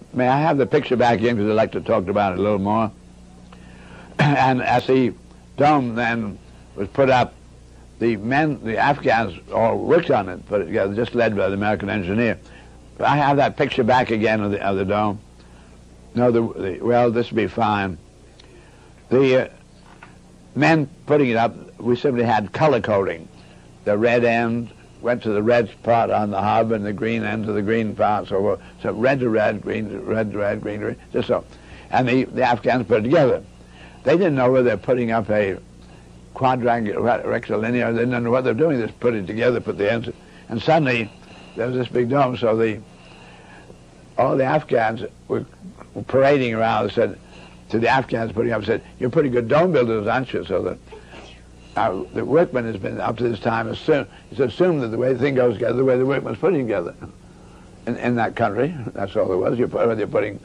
May I have the picture back again, because I'd like to talk about it a little more. And as the dome then was put up, the Afghans all worked on it, put it together, just led by the American engineer. I have that picture back again of the dome. No, well, this will be fine. The men putting it up, we simply had color coding. The red end went to the red part on the hub, and the green end to the green part. So red to red, green to red, red, green to green, just so. And the Afghans put it together. They didn't know whether they're putting up a quadrangular, rectilinear. They didn't know what they're doing. They just put it together, put the ends, and suddenly there was this big dome. So all the Afghans were parading around and said to the Afghans putting up, said, "You're pretty good dome builders, aren't you?" So that the workman has been up to this time assumed that the way the thing goes together, the way the workman's putting together. In that country, that's all there was. You're putting,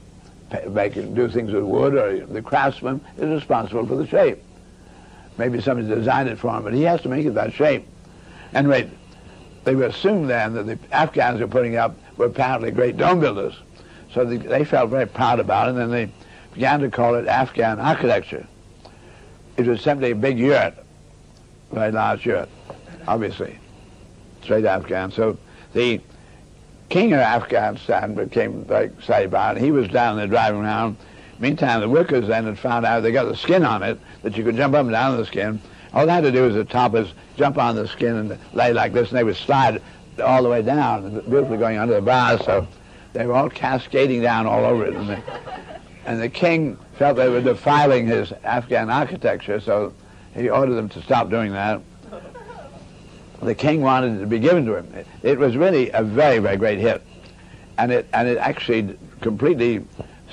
do things with wood, or the craftsman is responsible for the shape. Maybe somebody designed it for him, but he has to make it that shape. Anyway, they were assumed then that the Afghans were putting up were apparently great dome builders. So they felt very proud about it, and then they began to call it Afghan architecture. It was simply a big yurt, very large yurt, obviously, straight Afghan. So the king of Afghanistan became very excited about it. He was down there driving around. Meantime, the workers then had found out they got the skin on it, that you could jump up and down the skin. All they had to do was the toppers jump on the skin and lay like this, and they would slide all the way down, beautifully going under the bars. So they were all cascading down all over it. And the king felt they were defiling his Afghan architecture, so he ordered them to stop doing that. The king wanted it to be given to him. It was really a very, very great hit, and it actually completely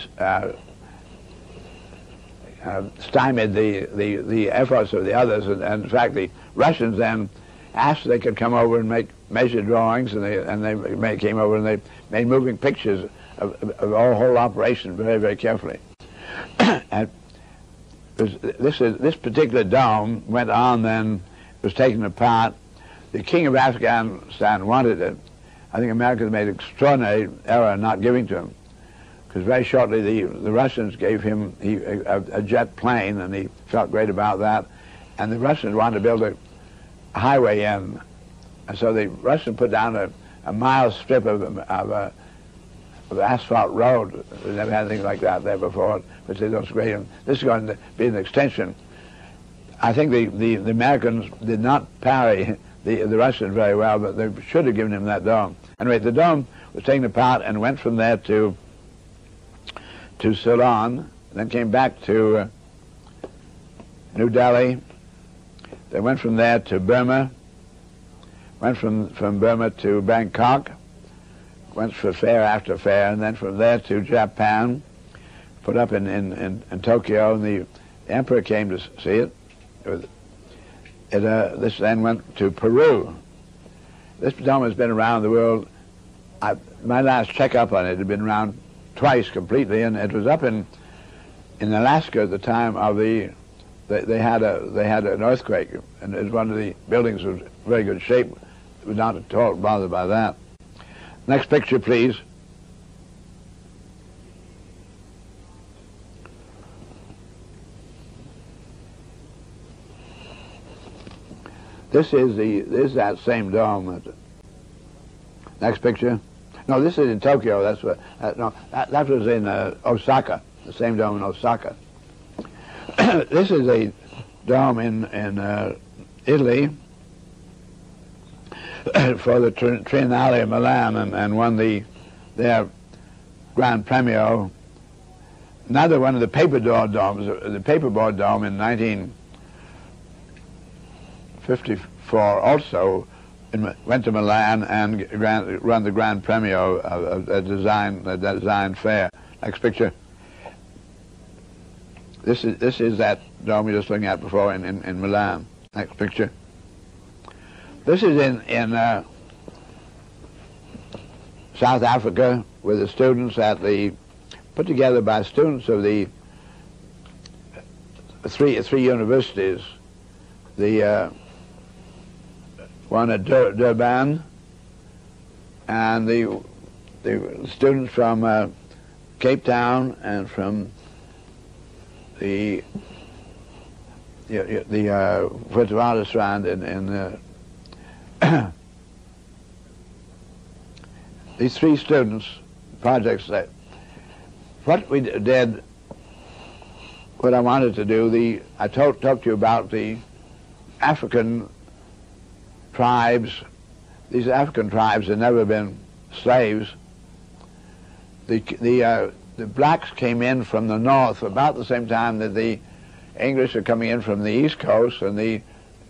stymied the efforts of the others. And in fact, the Russians then asked if they could come over and make measure drawings, and they came over and they made moving pictures of our whole operation very, very carefully. And this particular dome went on then, was taken apart. The king of Afghanistan wanted it. I think Americans made an extraordinary error in not giving to him, because very shortly the Russians gave him a jet plane, and he felt great about that. And the Russians wanted to build a highway in, and so the Russians put down a mile strip of asphalt road. They never had anything like that there before, which they don't great. And this is going to be an extension. I think the Americans did not parry the Russians very well, but they should have given him that dome. Anyway, the dome was taken apart and went from there to Ceylon, then came back to New Delhi. They went from there to Burma, went from Burma to Bangkok, went for fair after fair, and then from there to Japan, put up in Tokyo, and the emperor came to see it. This then went to Peru. This dome has been around the world. My last checkup on it had been around twice completely, and it was up in Alaska at the time of they had an earthquake, and it was one of the buildings was in very good shape. It was not at all bothered by that. Next picture, please. This is that same dome. Next picture. No, this is in Tokyo. That's what. That was in Osaka. The same dome in Osaka. This is a dome in Italy for the Triennale of Milan, and won their Grand Premio. Another one of the paperboard domes, the paperboard dome in 1954 also went to Milan and ran the Grand Premio of a design fair. Next picture. This is that dome you were just looking at before in Milan. Next picture. This is in South Africa, with the students put together by students of the three universities. The one at Durban, and the students from Cape Town and from the Witwatersrand in these three students projects. That what we did, what I wanted to do, I talked to you about the African tribes. These African tribes had never been slaves. The blacks came in from the north about the same time that the English are coming in from the east coast, and the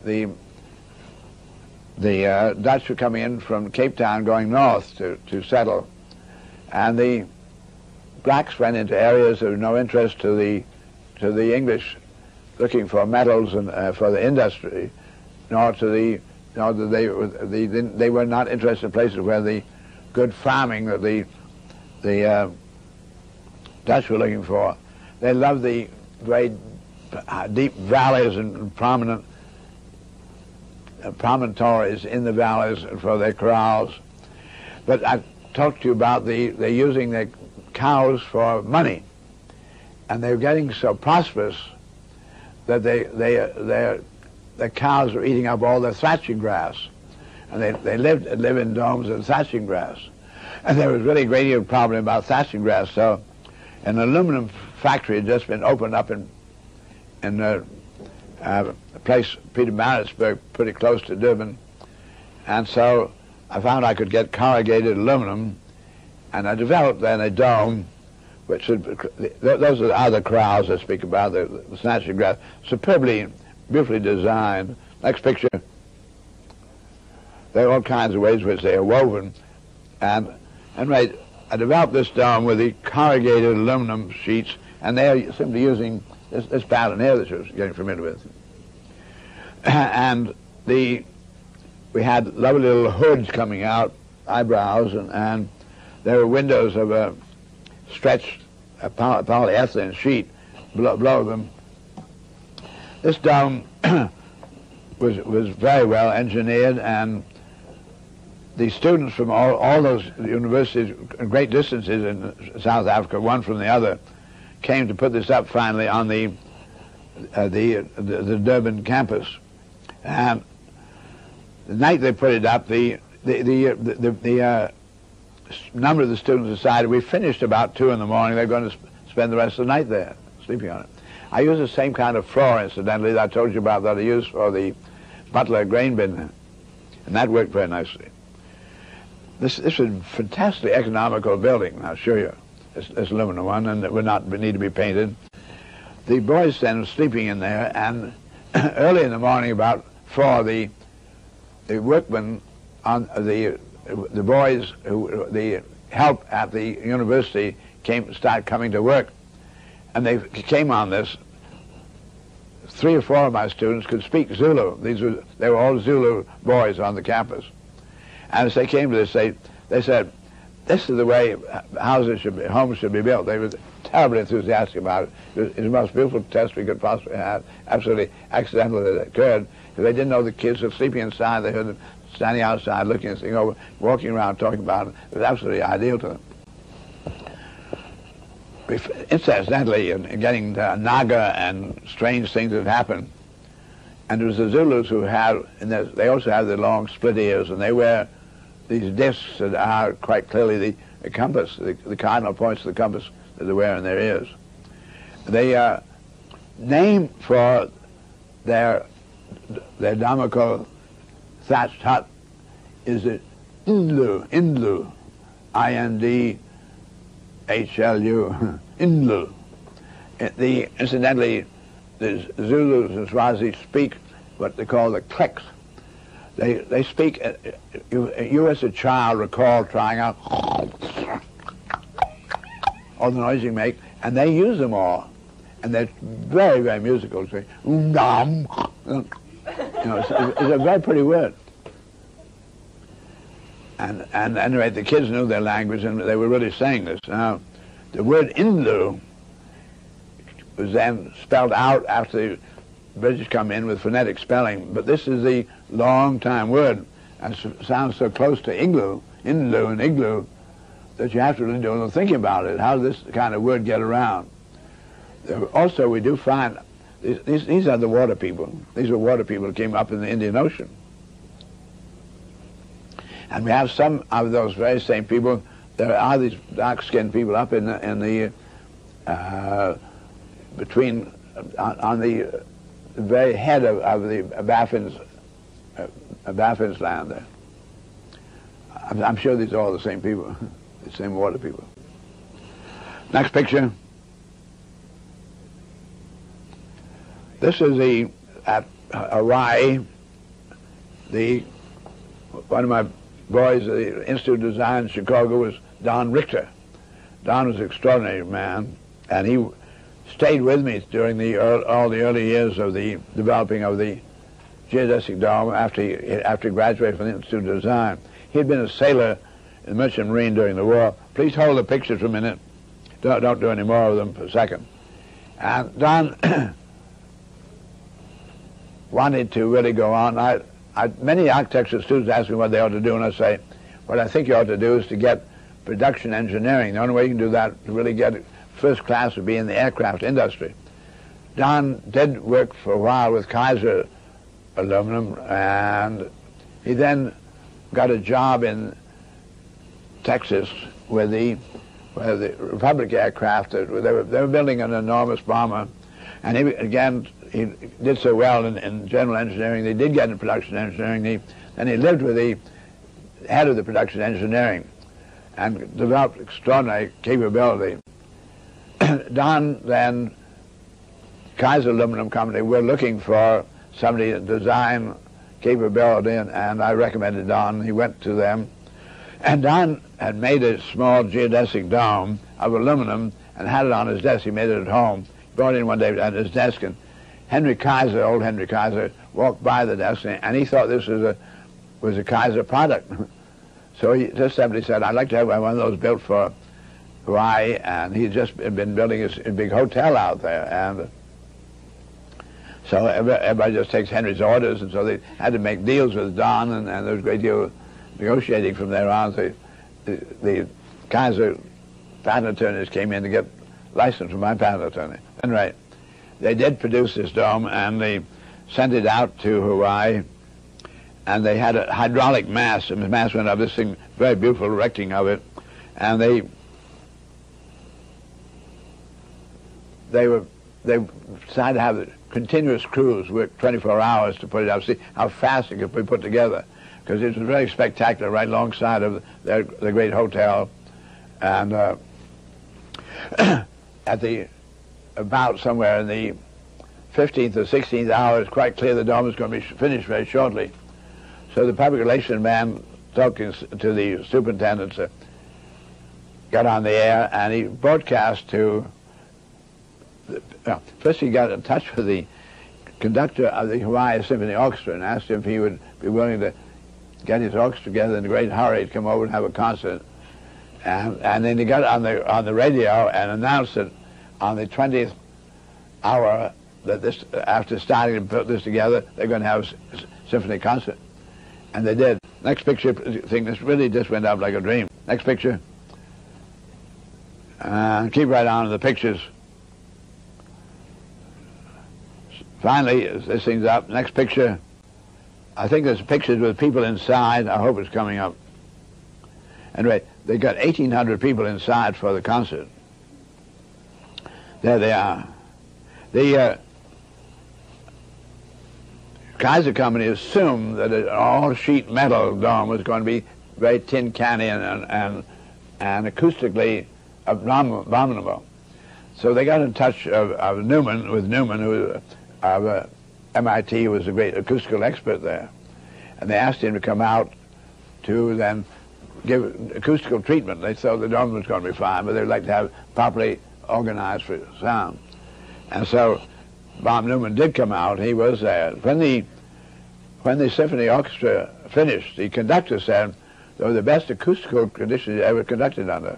Dutch were coming in from Cape Town going north to settle. And the blacks went into areas of no interest to the English, looking for metals and for the industry, they were not interested in places where the good farming that the Dutch were looking for. They loved the very deep valleys and promontories in the valleys for their corrals. But I talked to you about they're using their cows for money, and they're getting so prosperous that their cows are eating up all their thatching grass, and they live in domes of thatching grass. And there was really a great deal of problem about thatching grass. So an aluminum factory had just been opened up in a place, Pietermaritzburg, pretty close to Durban. And so I found I could get corrugated aluminum, and I developed then a dome, which those are the other corrals I speak about, the thatching grass, superbly, beautifully designed. Next picture. There are all kinds of ways in which they are woven. And anyway, I developed this dome with the corrugated aluminum sheets, and they're simply using this pattern here that you're getting familiar with. And we had lovely little hoods coming out, eyebrows, and there were windows of a stretched polyethylene sheet below them. This dome was very well engineered, and the students from all those universities, great distances in South Africa, one from the other, came to put this up finally on the Durban campus. And the night they put it up, the number of the students decided we finished about 2 in the morning. They're going to spend the rest of the night there, sleeping on it. I use the same kind of floor, incidentally, that I told you about that I used for the Butler grain bin, and that worked very nicely. This is a fantastically economical building, I'll show you. This aluminum one, and it would not need to be painted. The boys then were sleeping in there, and early in the morning, about 4, the workmen on the boys the help at the university started coming to work, and they came on this. 3 or 4 of my students could speak Zulu. They were all Zulu boys on the campus. And as they came to this, they said, "This is the way homes should be built." They were terribly enthusiastic about it. It was the most beautiful test we could possibly have. Absolutely accidental that it occurred, because they didn't know the kids were sleeping inside. They heard them standing outside, looking at things over, walking around, talking about it. It was absolutely ideal to them. Incidentally, in getting Naga and strange things that happened, and it was the Zulus who had, they also have the long split ears, and they wear these discs that are quite clearly the compass, the cardinal points of the compass that they wear in their ears. They name for their Damako thatched hut is it Indlu, Indlu, Indlu. Incidentally, the Zulus and Swazi speak what they call the clicks. They speak, you as a child recall trying out all the noise you make, and they use them all. And they're very, very musical. Say, it's a very pretty word. And anyway, the kids knew their language, and they were really saying this. Now, the word Indlu was then spelled out after the British come in with phonetic spelling, but this is the long time word, and it sounds so close to Iglu, Indlu and Iglu, that you have to really do a little thinking about it. How does this kind of word get around? Also, we do find these are the water people. These are water people who came up in the Indian Ocean. And we have some of those very same people. There are these dark-skinned people up in the between on the very head of the Baffin's land there. I'm sure these are all the same people, the same water people. Next picture. This is at Hawaii. One of my boys at the Institute of Design in Chicago was Don Richter. Don was an extraordinary man, and he stayed with me during all the early years of the developing of the geodesic dome after he graduated from the Institute of Design. He had been a sailor in the Merchant Marine during the war. Please hold the pictures for a minute. Don't do any more of them for a second. And Don wanted to really go on. Many architecture students ask me what they ought to do, and I say, what I think you ought to do is to get production engineering. The only way you can do that to really get first class would be in the aircraft industry. Don did work for a while with Kaiser Aluminum, and he then got a job in Texas with the Republic aircraft. They were building an enormous bomber, and he did so well in general engineering. They did get into production engineering. Then he lived with the head of the production engineering and developed extraordinary capability. Don then, Kaiser Aluminum Company, were looking for somebody to design capability, and I recommended Don. He went to them, and Don had made a small geodesic dome of aluminum and had it on his desk. He made it at home. He brought it in one day at his desk, and Henry Kaiser, old Henry Kaiser, walked by the desk, and he thought this was a Kaiser product. So he just simply said, I'd like to have one of those built for Hawaii, and he had just been building a big hotel out there, and so everybody just takes Henry's orders, and so they had to make deals with Don, and there was a great deal of negotiating from there on. The Kaiser patent attorneys came in to get license from my patent attorney. Anyway, they did produce this dome, and they sent it out to Hawaii, and they had a hydraulic mast, and the mast went up, this thing, very beautiful erecting of it, and they decided to have the continuous crews work 24 hours to put it up, see how fast it could be put together, because it was very spectacular right alongside of the great hotel. And about somewhere in the 15th or 16th hour, it's quite clear the dome is going to be finished very shortly. So the public relations man, talking to the superintendent, got on the air, and he broadcast to first he got in touch with the conductor of the Hawaii Symphony Orchestra and asked him if he would be willing to get his orchestra together in a great hurry to come over and have a concert. And then he got on the radio and announced that on the 20th hour that after starting to put this together, they're going to have a symphony concert. And they did. Next picture, thing, this really just went up like a dream. Next picture. Keep right on to the pictures. Finally, this thing's up. Next picture. I think there's pictures with people inside. I hope it's coming up. Anyway, they got 1,800 people inside for the concert. There they are. The Kaiser Company assumed that an all-sheet metal dome was going to be very tin canny and acoustically abominable. So they got in touch with Newman, who of MIT, was a great acoustical expert there, and they asked him to come out to then give acoustical treatment. They thought the dome was going to be fine, but they'd like to have properly organized for sound. And so Bob Newman did come out. He was there. When the symphony orchestra finished, the conductor said they were the best acoustical conditions ever conducted under.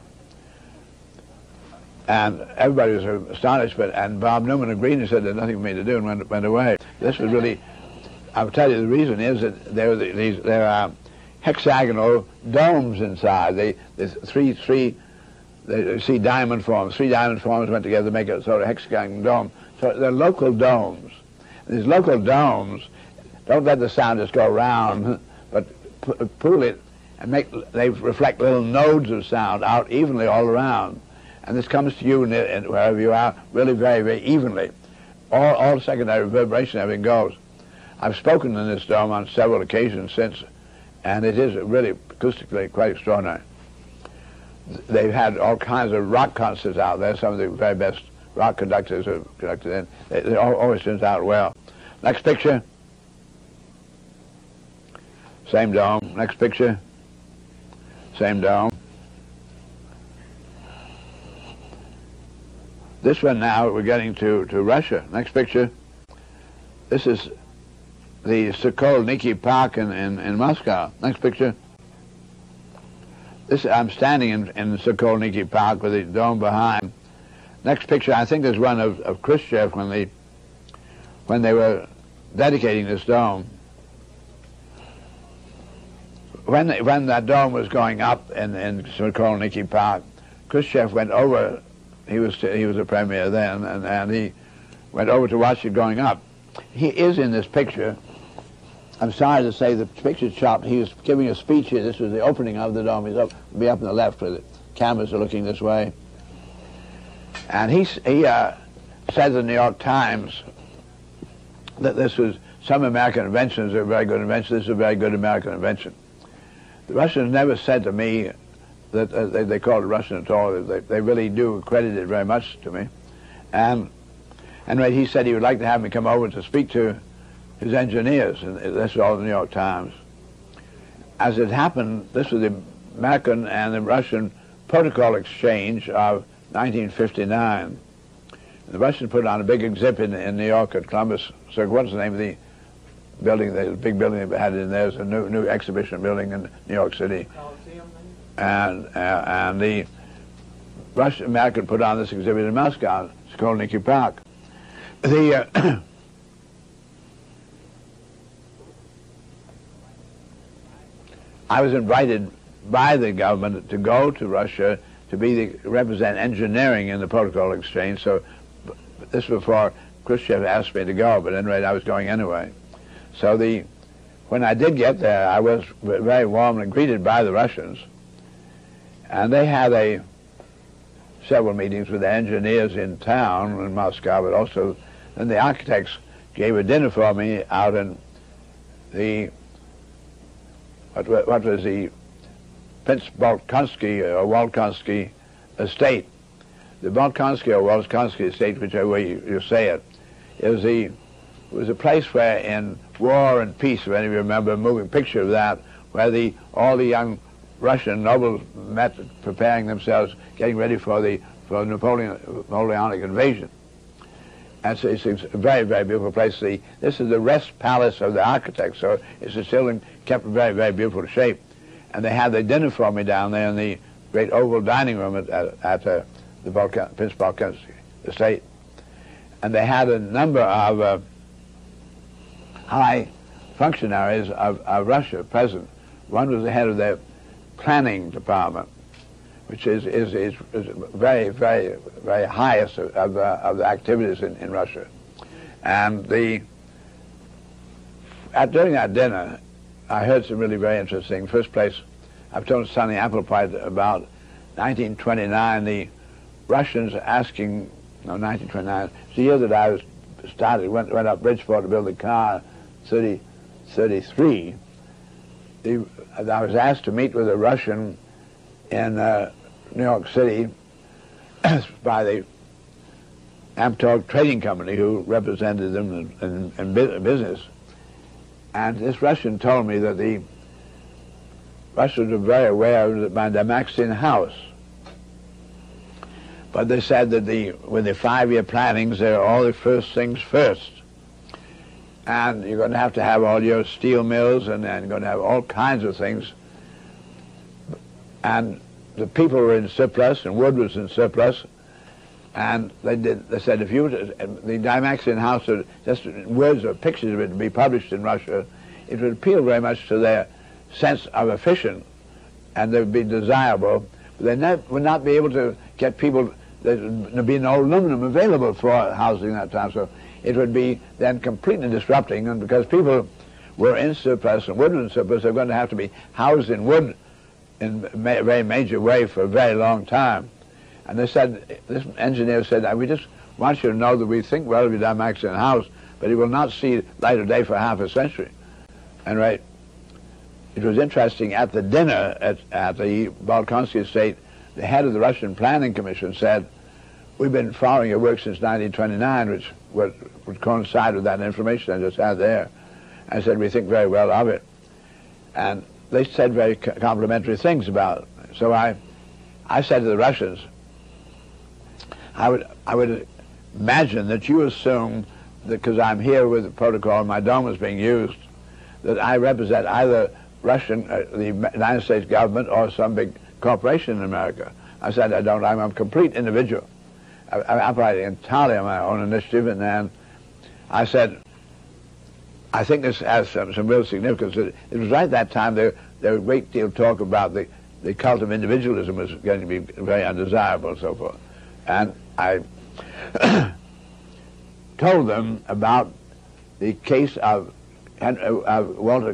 And everybody was astonished, and Bob Newman agreed and said there's nothing for me to do, and went away. This was really, I'll tell you, the reason is that there are hexagonal domes inside. There's three they see diamond forms. 3 diamond forms went together to make a sort of hexagon dome. So they're local domes. These local domes don't let the sound just go around, but pool it and they reflect little nodes of sound out evenly all around. And this comes to you wherever you are really very, very evenly. All secondary reverberation, everything goes. I've spoken in this dome on several occasions since, and it is really acoustically quite extraordinary. They've had all kinds of rock concerts out there. Some of the very best rock conductors have conducted in. It always turns out well. Next picture. Same dome. Next picture. Same dome. This one now, we're getting to Russia. Next picture. This is the Sokolniki Park in Moscow. Next picture. I'm standing in Sokolniki Park with the dome behind. Next picture, I think there's one of Khrushchev when they were dedicating this dome. When that dome was going up in Sokolniki Park, Khrushchev went over. He was a premier then, and he went over to watch it going up. He is in this picture. I'm sorry to say the picture's chopped. He was giving a speech here. This was the opening of the dome. He's up on the left where the cameras are looking this way. And he said in the New York Times that this was some American inventions are a very good invention. This is a very good American invention. The Russians never said to me that they called it Russian at all. They really do credit it very much to me. And anyway, he said he would like to have me come over to speak to his engineers, and that's all in the New York Times. As it happened, this was the American and the Russian protocol exchange of 1959. And the Russians put on a big exhibit in New York at Columbus Circle. What's the name of the building? The big building they had in there is a new exhibition building in New York City. And the Russian American put on this exhibit in Moscow, Sokolniki Park. I was invited by the government to go to Russia to represent engineering in the protocol exchange. So this was before Khrushchev asked me to go, but anyway, I was going anyway. So when I did get there, I was very warmly greeted by the Russians, and they had several meetings with the engineers in town in Moscow, but also then the architects gave a dinner for me out in what was the Prince Bolkonsky or Wolkonsky estate. The Bolkonsky or Wolkonsky estate, whichever way you say it, was a place where in War and Peace, if any of you remember a moving picture of that, where all the young Russian nobles met preparing themselves, getting ready for Napoleonic invasion. And so it's a very, very beautiful place. This is the rest palace of the architects, so it's still kept in very, very beautiful shape. And they had the dinner for me down there in the great oval dining room at the Prince Bolkonsky estate. And they had a number of high functionaries of Russia present. One was the head of their planning department, which is very, very, very highest of the activities in Russia. And during that dinner, I heard some really very interesting. First place, I've told Sonny Applewhite about 1929, the Russians asking, 1929, it's the year that I went up Bridgeport to build a car, 33. I was asked to meet with a Russian in New York City by the Amtorg Trading Company, who represented them in business. And this Russian told me that the Russians were very aware of my Damascene house. But they said that with the 5-year plannings, they're all the first things first. And you're going to have all your steel mills, and you're going to have all kinds of things. And the people were in surplus, and wood was in surplus. And they said, the Damascene house, just words or pictures of it to be published in Russia, it would appeal very much to their sense of efficient, and they would be desirable, but they would not be able to get people. There would be no aluminum available for housing at that time, so it would be then completely disrupting, and because people were in surplus and wood in surplus, they're going to have to be housed in wood in a very major way for a very long time. And they said, this engineer said, we just want you to know that we think well of your Dymaxion house, but it will not see light of day for half a century. And right, it was interesting, at the dinner at the Bolkonsky estate, the head of the Russian Planning Commission said, we've been following your work since 1929, which would coincide with that information I just had there. I said, we think very well of it. And they said very complimentary things about it. So I said to the Russians, I would imagine that you assume that because I'm here with the protocol and my dome is being used, that I represent either Russian, the United States government, or some big corporation in America. I said, I don't. I'm a complete individual. I'm operating entirely on my own initiative. And then I said, I think this has some real significance. It was right at that time there was a great deal of talk about the cult of individualism was going to be very undesirable and so forth. And I told them about the case of Walter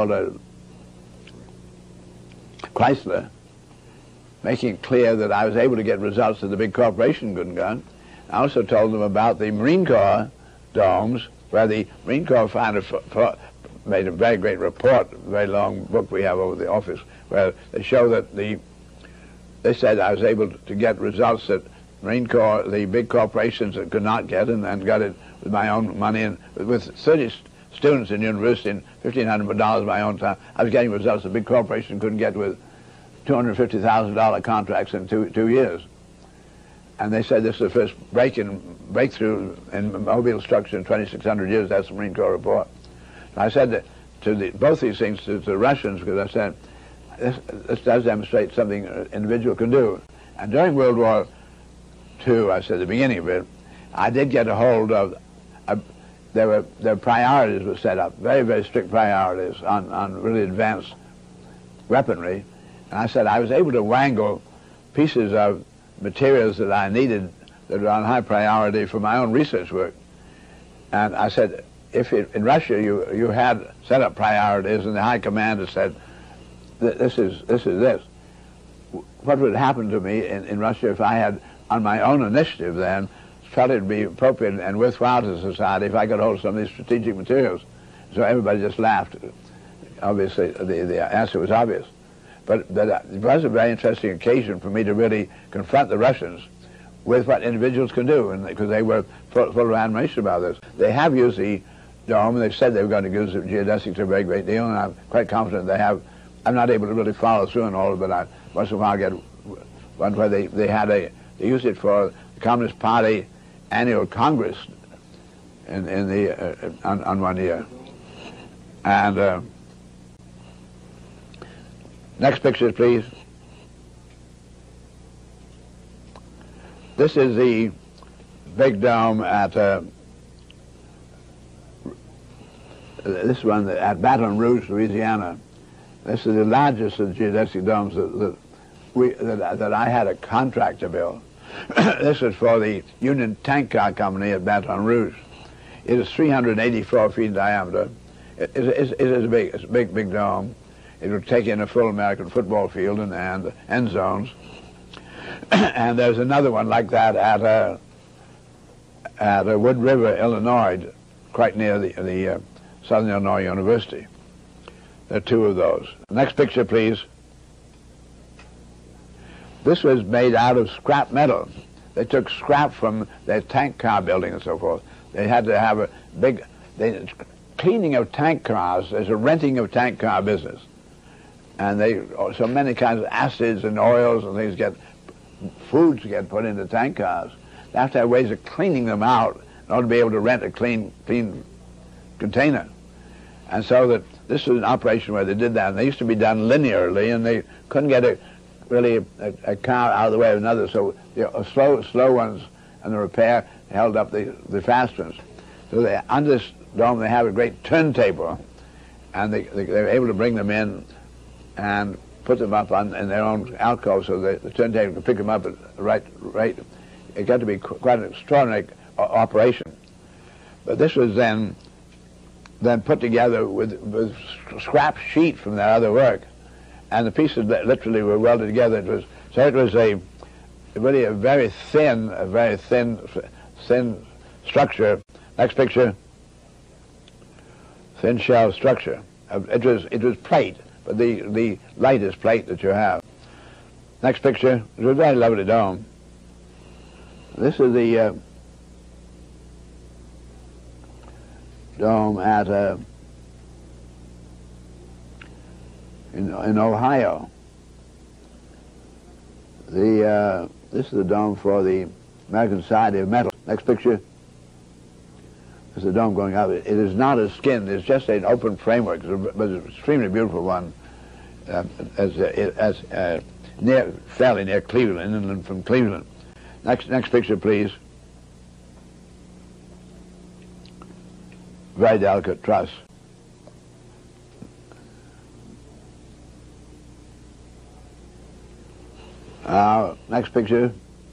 Chrysler, making it clear that I was able to get results that the big corporation couldn't get. I also told them about the Marine Corps domes, where the Marine Corps made a very great report, a very long book we have over the office, where they show that they said I was able to get results that Marine Corps, the big corporations could not get, and got it with my own money, and with 30 students in university and $1,500 of my own time, I was getting results the big corporation couldn't get with $250,000 contracts in two years. And they said this is the first breakthrough in mobile structure in 2,600 years. That's the Marine Corps report. And I said to both these things to the Russians, because I said, this does demonstrate something an individual can do. And during World War II, I said at the beginning of it, I did get a hold of, their priorities were set up, very, very strict priorities on really advanced weaponry. And I said I was able to wangle pieces of materials that I needed that were on high priority for my own research work. And I said, if in Russia you had set up priorities and the high command had said, this is this, what would happen to me in Russia if I had, on my own initiative then, felt it would be appropriate and worthwhile to society if I could hold some of these strategic materials? So everybody just laughed. Obviously, the answer was obvious. But it was a very interesting occasion for me to really confront the Russians with what individuals can do, and because they were full of admiration about this. They have used the dome, and they said they were going to use the geodesics a very great deal, and I'm quite confident they have. I'm not able to really follow through on all of it, but I once in a while get one where they used it for the Communist Party annual Congress on 1 year. And next picture, please. This is the big dome at this one at Baton Rouge, Louisiana. This is the largest of the geodesic domes that I had a contract to build. This is for the Union Tank Car Company at Baton Rouge. It is 384 feet in diameter. It is a big, it's a big dome. It would take in a full American football field and end zones. And there's another one like that at Wood River, Illinois, quite near the Southern Illinois University. There are two of those. Next picture, please. This was made out of scrap metal. They took scrap from their tank car building and so forth. They had to have a big cleaning of tank cars. There's a renting of tank car business. And so many kinds of acids and oils and things foods get put into tank cars. They have to have ways of cleaning them out in order to be able to rent a clean container. And so that this was an operation where they did that. And they used to be done linearly, and they couldn't get a car out of the way of another. So the slow ones and the repair held up the fast ones. So on this dome they have a great turntable, and they were able to bring them in and put them up in their own alcove so the turntable could pick them up at the right rate. It got to be quite an extraordinary operation. But this was then put together with scrap sheet from that other work, and the pieces literally were welded together. It was really a very thin structure. Next picture. Thin shell structure. It was plate, but the lightest plate that you have. Next picture. It was a very lovely dome. This is the dome at in Ohio. This is the dome for the American Society of Metal. Next picture. This is the dome going up. It is not a skin. It's just an open framework. But it's an extremely beautiful one. Fairly near Cleveland, inland from Cleveland. Next picture, please. Very delicate truss. Next picture.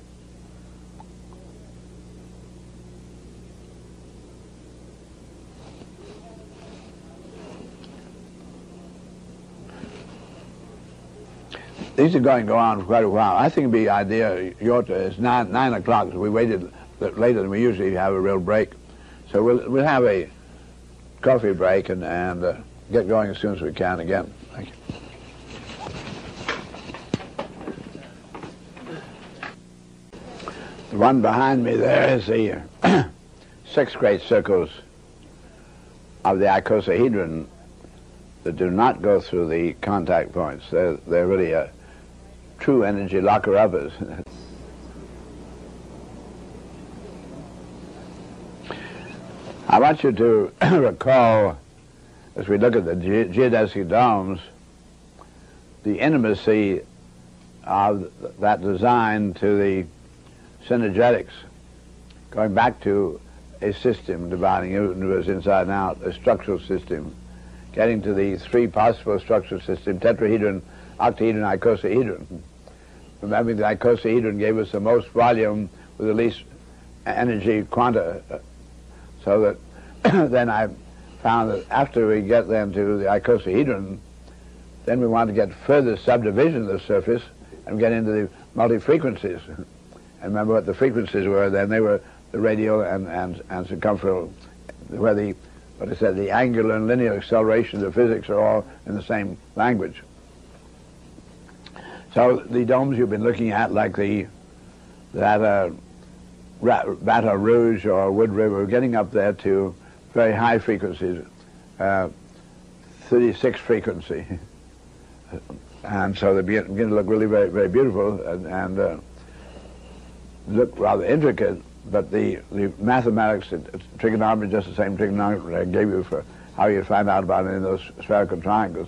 These are going to go on for quite a while. I think it'd be idea, it's 9 o'clock, so we waited later than we usually have a real break. So we'll have a coffee break and get going as soon as we can again. Thank you. The one behind me there is the 6 great circles of the icosahedron that do not go through the contact points. They're really a true energy locker-uppers. I want you to recall, as we look at the geodesic domes, the intimacy of that design to the synergetics, going back to a system dividing the universe inside and out, a structural system, getting to the 3 possible structural systems, tetrahedron, octahedron, icosahedron. Remembering the icosahedron gave us the most volume with the least energy quanta, so that then I found that after we get then to the icosahedron, then we want to get further subdivision of the surface and get into the multi-frequencies. And remember what the frequencies were then. They were the radial and circumferential, where the angular and linear accelerations of physics are all in the same language. So the domes you've been looking at, like Baton Rouge or Wood River, are getting up there to very high frequencies, 36 frequency. And so they begin to look really very, very beautiful and look rather intricate, but the mathematics, trigonometry, just the same trigonometry I gave you for how you find out about it in those spherical triangles.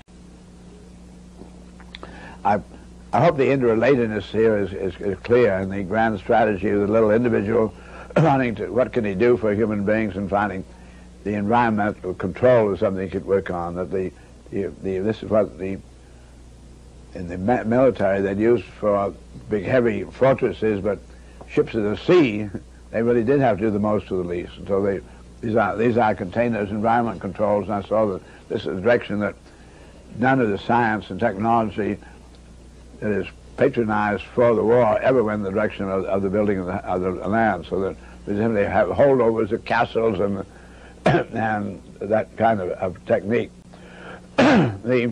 I hope the interrelatedness here is clear, and the grand strategy of the little individual wanting to, what can he do for human beings, and finding the environmental control is something he could work on. That this is what in the military they'd use for big heavy fortresses, but ships of the sea, they really did have to do the most of the least. And so these are containers, environment controls, and I saw that this is the direction that none of the science and technology that is patronized for the war ever went in the direction of the building of the land, so that they have holdovers of castles and and that kind of technique. We're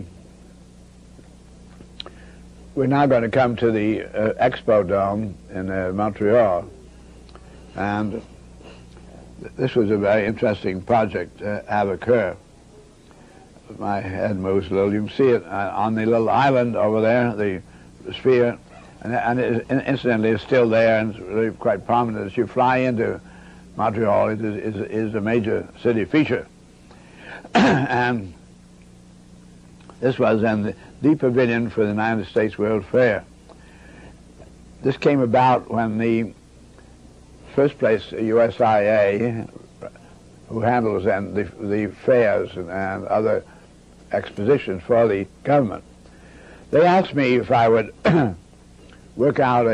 now going to come to the Expo Dome in Montreal, and this was a very interesting project, Avoca. My head moves a little. You can see it on the little island over there, the sphere, and incidentally it's still there and it's really quite prominent. As you fly into Montreal, it is a major city feature. And this was then the pavilion for the United States World Fair. This came about when the first place, USIA, who handles then the fairs and other expositions for the government, They asked me if I would work out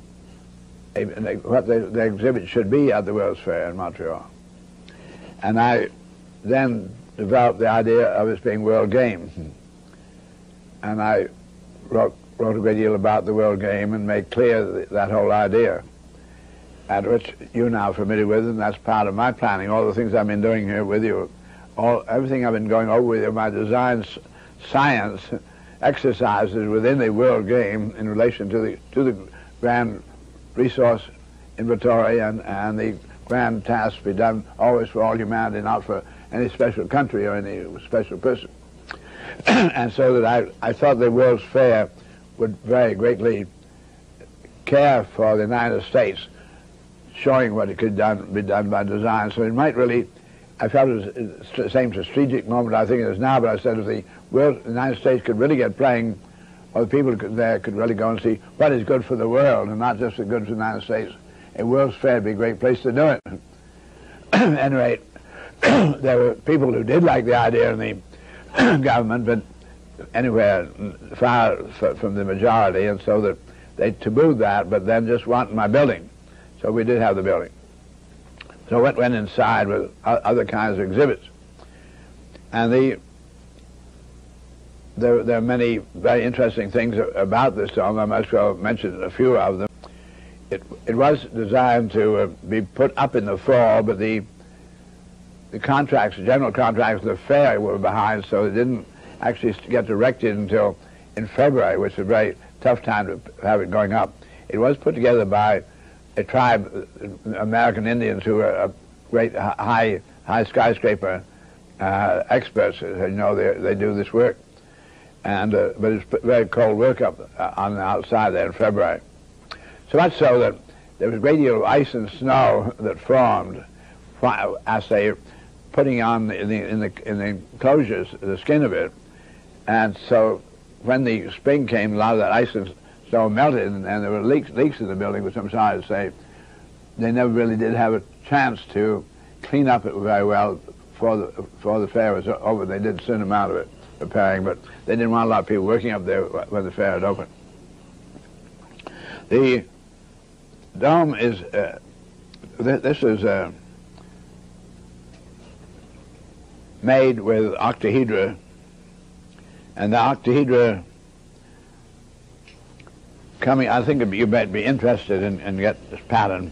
what the exhibit should be at the World's Fair in Montreal. And I then developed the idea of it being World Game. And I wrote a great deal about the World Game and made clear that whole idea, and which you're now familiar with, and that's part of my planning. All the things I've been doing here with you, everything I've been going over with you, my design science exercises within the World Game in relation to the grand resource inventory and the grand task to be done always for all humanity, not for any special country or any special person. And so that I thought the World's Fair would very greatly care for the United States, showing what it could be done by design. So it might really, I felt it was the same strategic moment I think it is now, but I said if the United States could really get playing, or the people there could really go and see what is good for the world and not just the good for the United States, a World's Fair would be a great place to do it. At any rate, there were people who did like the idea in the government, but anywhere far from the majority, and so that they tabooed that, but then just wanted my building. So we did have the building. So it went inside with other kinds of exhibits. And there are many very interesting things about this dome. I might as well mention a few of them. It was designed to be put up in the fall, but the contracts, the general contracts of the fair were behind, so it didn't actually get erected until in February, which is a very tough time to have it going up. It was put together by a tribe, American Indians, who are great high skyscraper experts. You know, they do this work, and but it's very cold work up on the outside there in February. So much so that there was a great deal of ice and snow that formed as they putting on in the enclosures, the skin of it, and so when the spring came, a lot of that ice and snow melted, and there were leaks in the building, which I'm sorry to say, they never really did have a chance to clean up it very well before the fair was over. They did a certain amount of it, repairing, but they didn't want a lot of people working up there when the fair had opened. The dome is, this is made with octahedra, and the octahedra coming, I think you might be interested in get this pattern.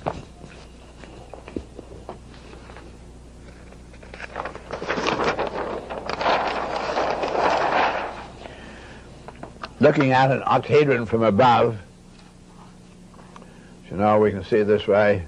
Looking at an octahedron from above, you know, we can see it this way.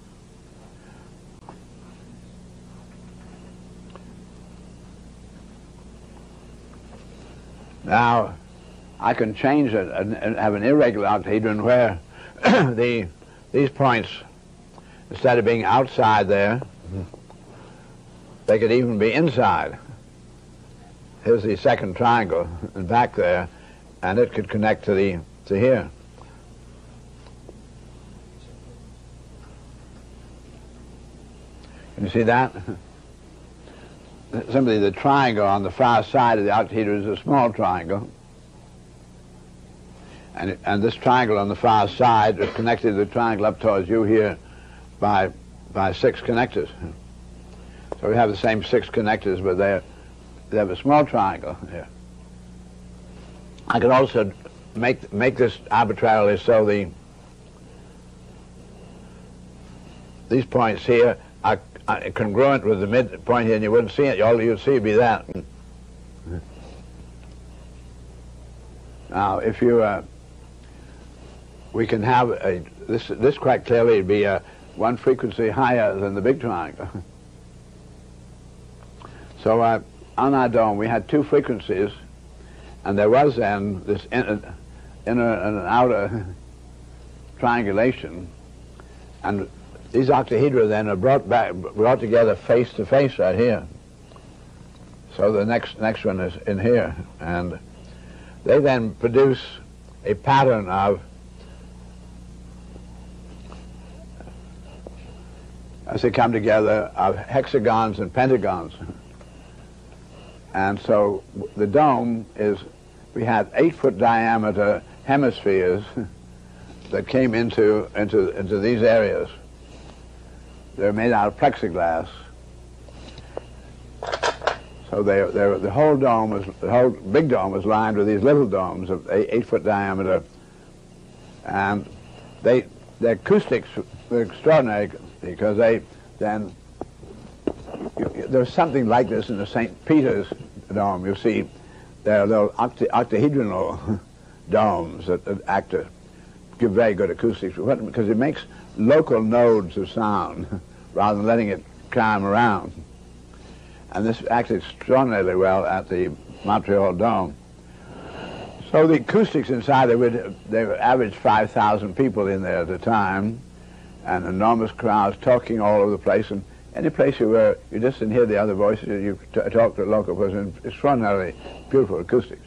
Now, I can change it and have an irregular octahedron where these points, instead of being outside there, they could even be inside. Here's the second triangle, and back there, and it could connect to here. Can you see that? Simply the triangle on the far side of the octahedron is a small triangle, and this triangle on the far side is connected to the triangle up towards you here by 6 connectors. So we have the same 6 connectors, but they have a small triangle here. I could also make this arbitrarily so these points here are congruent with the midpoint here, and you wouldn't see it. All you'd see would be that. Now, if you, we can have this quite clearly would be one frequency higher than the big triangle. So on our dome we had 2 frequencies, and there was then this inner and outer triangulation, and these octahedra then are brought together face to face right here. So the next one is in here, and they then produce a pattern of, as they come together, of hexagons and pentagons. And so the dome is we had 8-foot diameter hemispheres that came into these areas. They're made out of plexiglass. So the whole dome was, the whole big dome was lined with these little domes of 8-foot diameter, and the acoustics were extraordinary because there's something like this in the St. Peter's dome. You see, there are little octahedral domes that give very good acoustics because it makes local nodes of sound rather than letting it chime around. And this acts extraordinarily well at the Montreal Dome. So the acoustics inside, they were averaged 5,000 people in there at a time, and enormous crowds talking all over the place. And any place you were, you just didn't hear the other voices. You talk to a local person. Extraordinarily beautiful acoustics.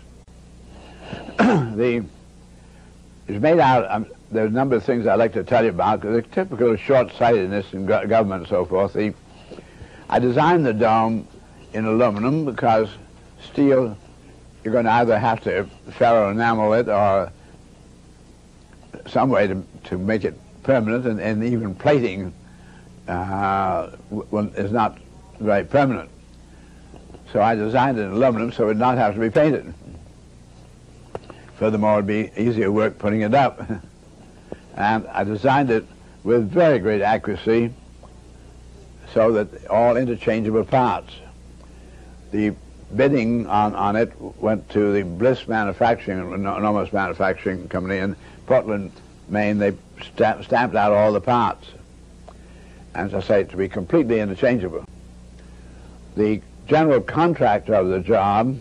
It's made out. There's a number of things I'd like to tell you about because it's typical short-sightedness in government and so forth. I designed the dome in aluminum because steel, you're going to either have to ferro-enamel it or some way to make it permanent, and even plating is not very permanent. So I designed it in aluminum so it would not have to be painted. Furthermore, it would be easier work putting it up. And I designed it with very great accuracy so that all interchangeable parts. The bidding on it went to the Bliss Manufacturing, an enormous manufacturing company in Portland, Maine. They stamped out all the parts, and as I say, to be completely interchangeable. The general contractor of the job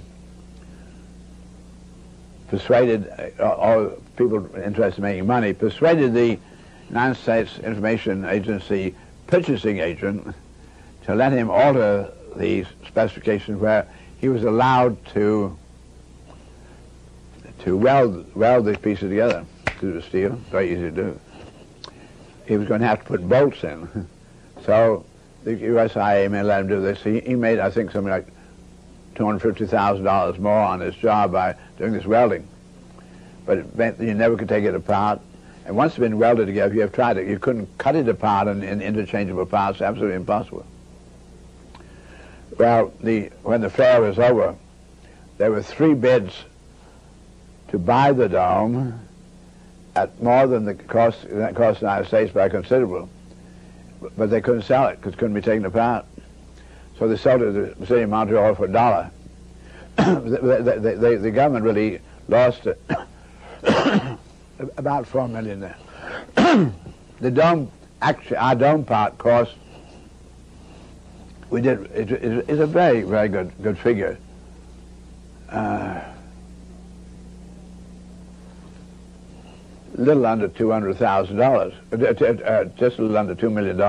persuaded all people interested in making money, persuaded the United States Information Agency purchasing agent to let him alter the specifications where he was allowed to weld these pieces together to the steel. Very easy to do. He was going to have to put bolts in. So the USIA may let him do this. He made, I think, something like $250,000 more on his job by doing this welding. But it meant that you never could take it apart. And once it's been welded together, if you have tried it, you couldn't cut it apart in interchangeable parts. Absolutely impossible. Well, when the fair was over, there were 3 bids to buy the dome at more than the cost in the United States by considerable. But they couldn't sell it because it couldn't be taken apart. So they sold it to the city of Montreal for $1. The government really lost it. About $4 million there. The dome, actually, our dome part cost, we did, it's a very, very good figure. Little under $200,000, just a little under $2 million.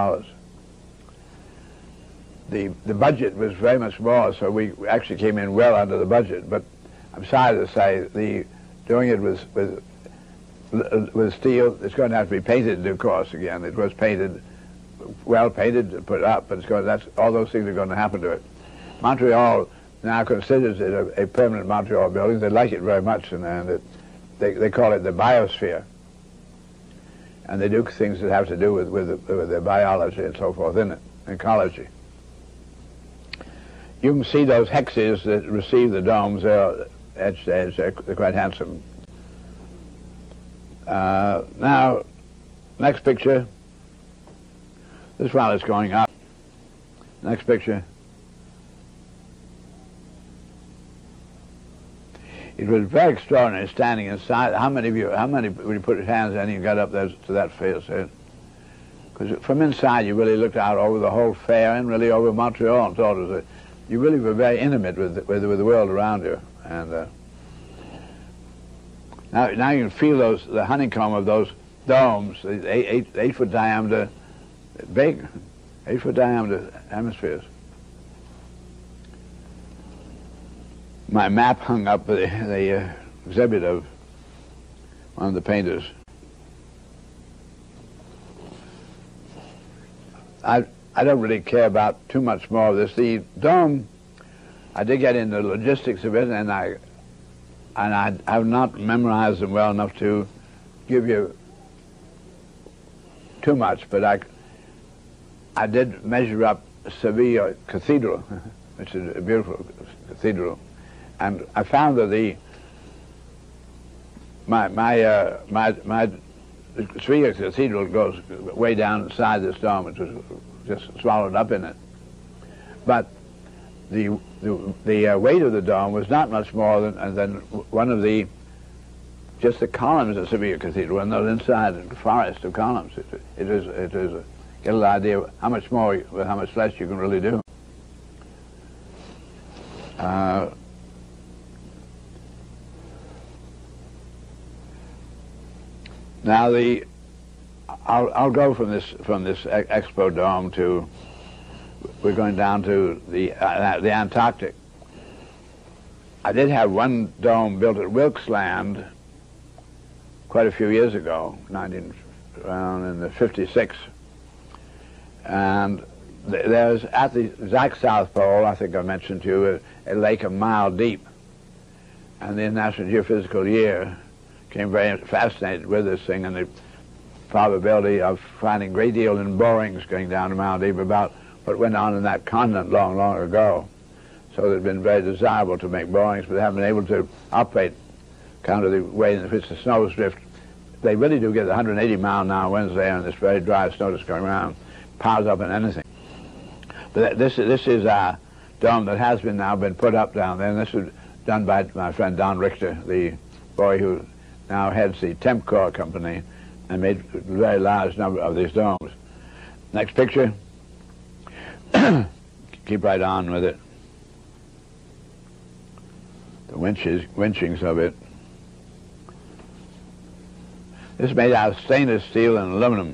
The budget was very much more, so we actually came in well under the budget. But I'm sorry to say, doing it with steel, it's going to have to be painted in due course again. It was painted, well painted, put up, but all those things are going to happen to it. Montreal now considers it a permanent Montreal building. They like it very much, and they call it the biosphere. And they do things that have to do with the biology and so forth in it, ecology. You can see those hexes that receive the domes. They're edge to edge. They're quite handsome. Now, next picture. This one is going up. Next picture. It was very extraordinary standing inside. How many would you put your hands in and you got up there to that face? Because from inside you really looked out over the whole fair and really over Montreal and thought it was you really were very intimate with the world around you. And now you can feel the honeycomb of those domes, the 8-foot diameter, big, 8-foot diameter hemispheres. My map hung up at the exhibit of one of the painters. I don't really care about too much more of this. The dome, I did get into the logistics of it, and and I have not memorized them well enough to give you too much, but I did measure up Seville Cathedral, which is a beautiful cathedral, and I found that my Seville Cathedral goes way down inside this dome, which was just swallowed up in it. But the weight of the dome was not much more than one of just the columns of Seville Cathedral, and those inside the forest of columns. It is get an idea of how much more, with how much less you can really do. Now I'll go from this Expo Dome to, we're going down to the Antarctic. I did have one dome built at Wilkes Land quite a few years ago, around in the 56, and there's at the exact South Pole, I think I mentioned to you, a lake a mile deep, and the International Geophysical Year became very fascinated with this thing and the probability of finding a great deal in borings going down a mile deep about what went on in that continent long, long ago. So it's been very desirable to make borings, but they haven't been able to operate kind of the way in which the snows drift. They really do get 180-mile-an-hour winds there, and this very dry snow that's going around piles up in anything. But this is a dome that has now been put up down there, and this was done by my friend Don Richter, the boy who now heads the Tempcore company, and made a very large number of these domes. Next picture. Keep right on with it. The winchings of it. This is made out of stainless steel and aluminum.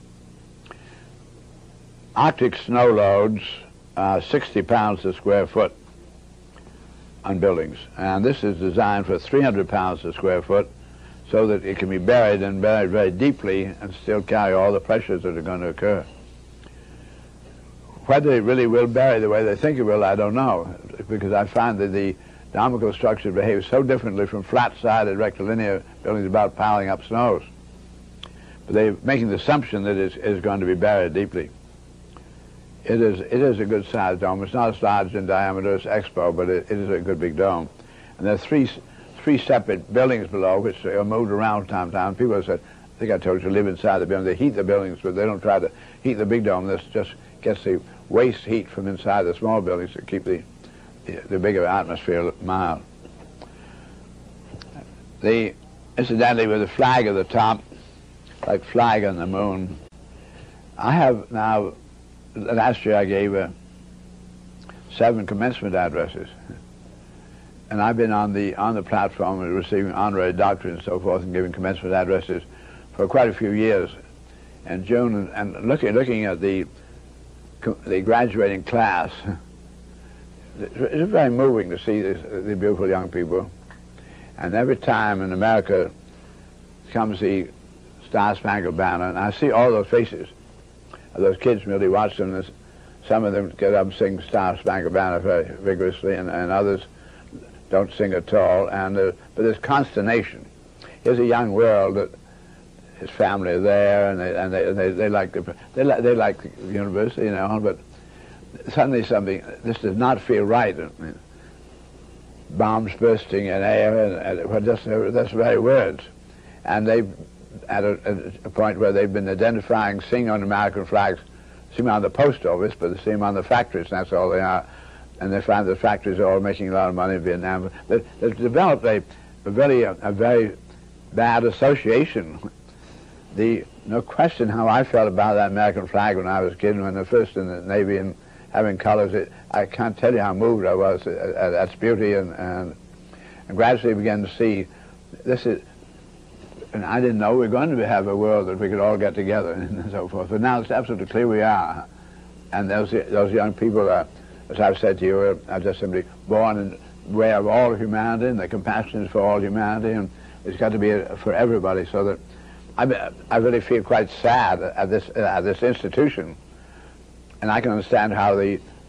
Arctic snow loads 60 pounds a square foot on buildings, and this is designed for 300 pounds a square foot, so that it can be buried and buried very deeply and still carry all the pressures that are going to occur. Whether it really will bury the way they think it will, I don't know, because I find that the domical structure behaves so differently from flat-sided rectilinear buildings about piling up snows. But they're making the assumption that it is going to be buried deeply. It is a good-sized dome. It's not as large in diameter as Expo, but it is a good big dome. And there are three separate buildings below, which are moved around from time to time. People have said, I think I told you, to live inside the building. They heat the buildings, but they don't try to heat the big dome. This just gets the waste heat from inside the small buildings to keep the bigger atmosphere mild. Incidentally, with the flag at the top, like flag on the moon, I have now, last year I gave 7 commencement addresses. And I've been on the platform and receiving honorary doctorate and so forth and giving commencement addresses for quite a few years. And June, and looking at the graduating class, it's very moving to see the beautiful young people. And every time in America comes the Star Spangled Banner, and I see all those faces of those kids really watch them. Some of them get up and sing Star Spangled Banner very vigorously, and others don't sing at all. But there's consternation. Here's a young world that his family are there, and they like the university, you know. But suddenly this does not feel right. I mean, bombs bursting in air, and that's the very words. And they, at a point where they've been identifying, seeing on American flags, seeing on the post office, but they see them on the factories, and that's all they are. And they find the factories are all making a lot of money in Vietnam. They've developed a very bad association. No question how I felt about that American flag when I was a kid, when I was first in the Navy and having colors. I can't tell you how moved I was at its beauty, and gradually began to see this is. And I didn't know we were going to have a world that we could all get together and so forth. But now it's absolutely clear we are. And those young people are, as I've said to you, are just simply born and aware of all humanity, and the compassion is for all humanity, and it's got to be for everybody. So that I really feel quite sad at this institution, and I can understand how the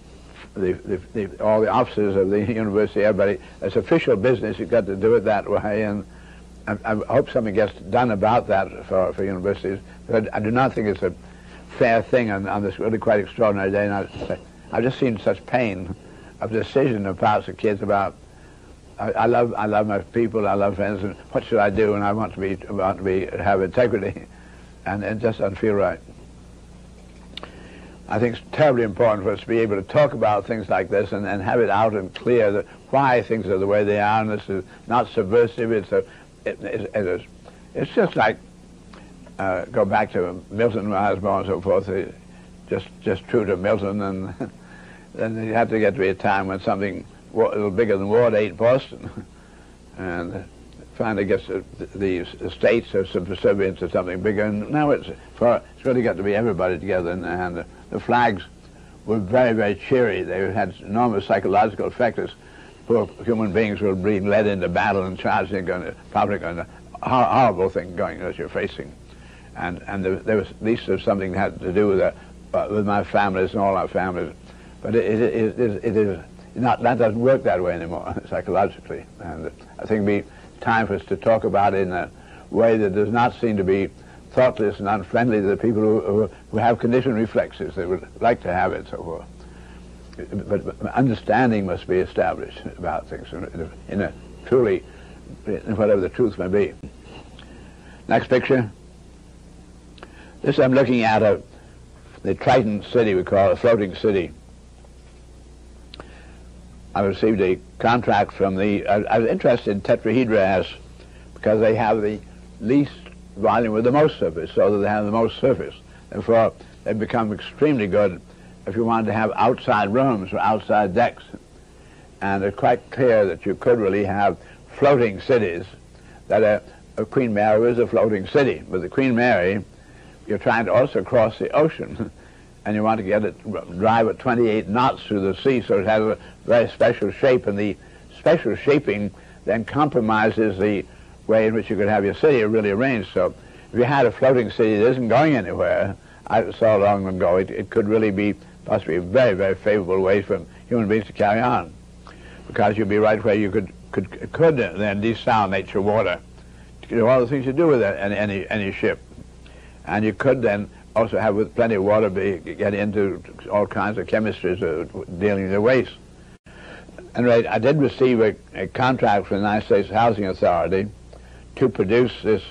all the officers of the university, everybody, it's official business. You've got to do it that way, and I hope something gets done about that for universities. But I do not think it's a fair thing on this really quite extraordinary day. And I've just seen such pain of decision of parts of kids about. I love my people. I love friends. And what should I do? And I want to have integrity, and it just doesn't feel right. I think it's terribly important for us to be able to talk about things like this and have it out and clear that why things are the way they are, and this is not subversive. It's just like go back to Milton when I was born and so forth. Just true to Milton, and then you have to get to be a time when something a little bigger than Ward 8 Boston, and finally gets the states are subservient to something bigger. And now it's really got to be everybody together, and the flags were very, very cheery. They had enormous psychological effect as poor human beings were being led into battle and charging and probably going to horrible thing going as you're facing. And there was at least something that had to do with my families and all our families. But it is not, that doesn't work that way anymore psychologically. And I think it'd be time for us to talk about it in a way that does not seem to be thoughtless and unfriendly to the people who have conditioned reflexes. They would like to have it, so forth. But understanding must be established about things in a truly, in whatever the truth may be. Next picture. This I'm looking at the Triton city, we call it, a floating city. I received a contract from I was interested in tetrahedras because they have the least volume with the most surface, so that they have the most surface. Therefore, they become extremely good if you wanted to have outside rooms or outside decks. And it's quite clear that you could really have floating cities, that a Queen Mary is a floating city. But the Queen Mary, you're trying to also cross the ocean, and you want to get it, drive at 28 knots through the sea, so it has a very special shape, and the special shaping then compromises the way in which you could have your city really arranged. So if you had a floating city that isn't going anywhere, I saw long ago, it could really be possibly a very, very favorable way for human beings to carry on, because you'd be right where you could then desalinate your water, to do all the things you do with any ship. And you could then also have, with plenty of water, get into all kinds of chemistries dealing with waste. Anyway, I did receive a contract from the United States Housing Authority to produce this.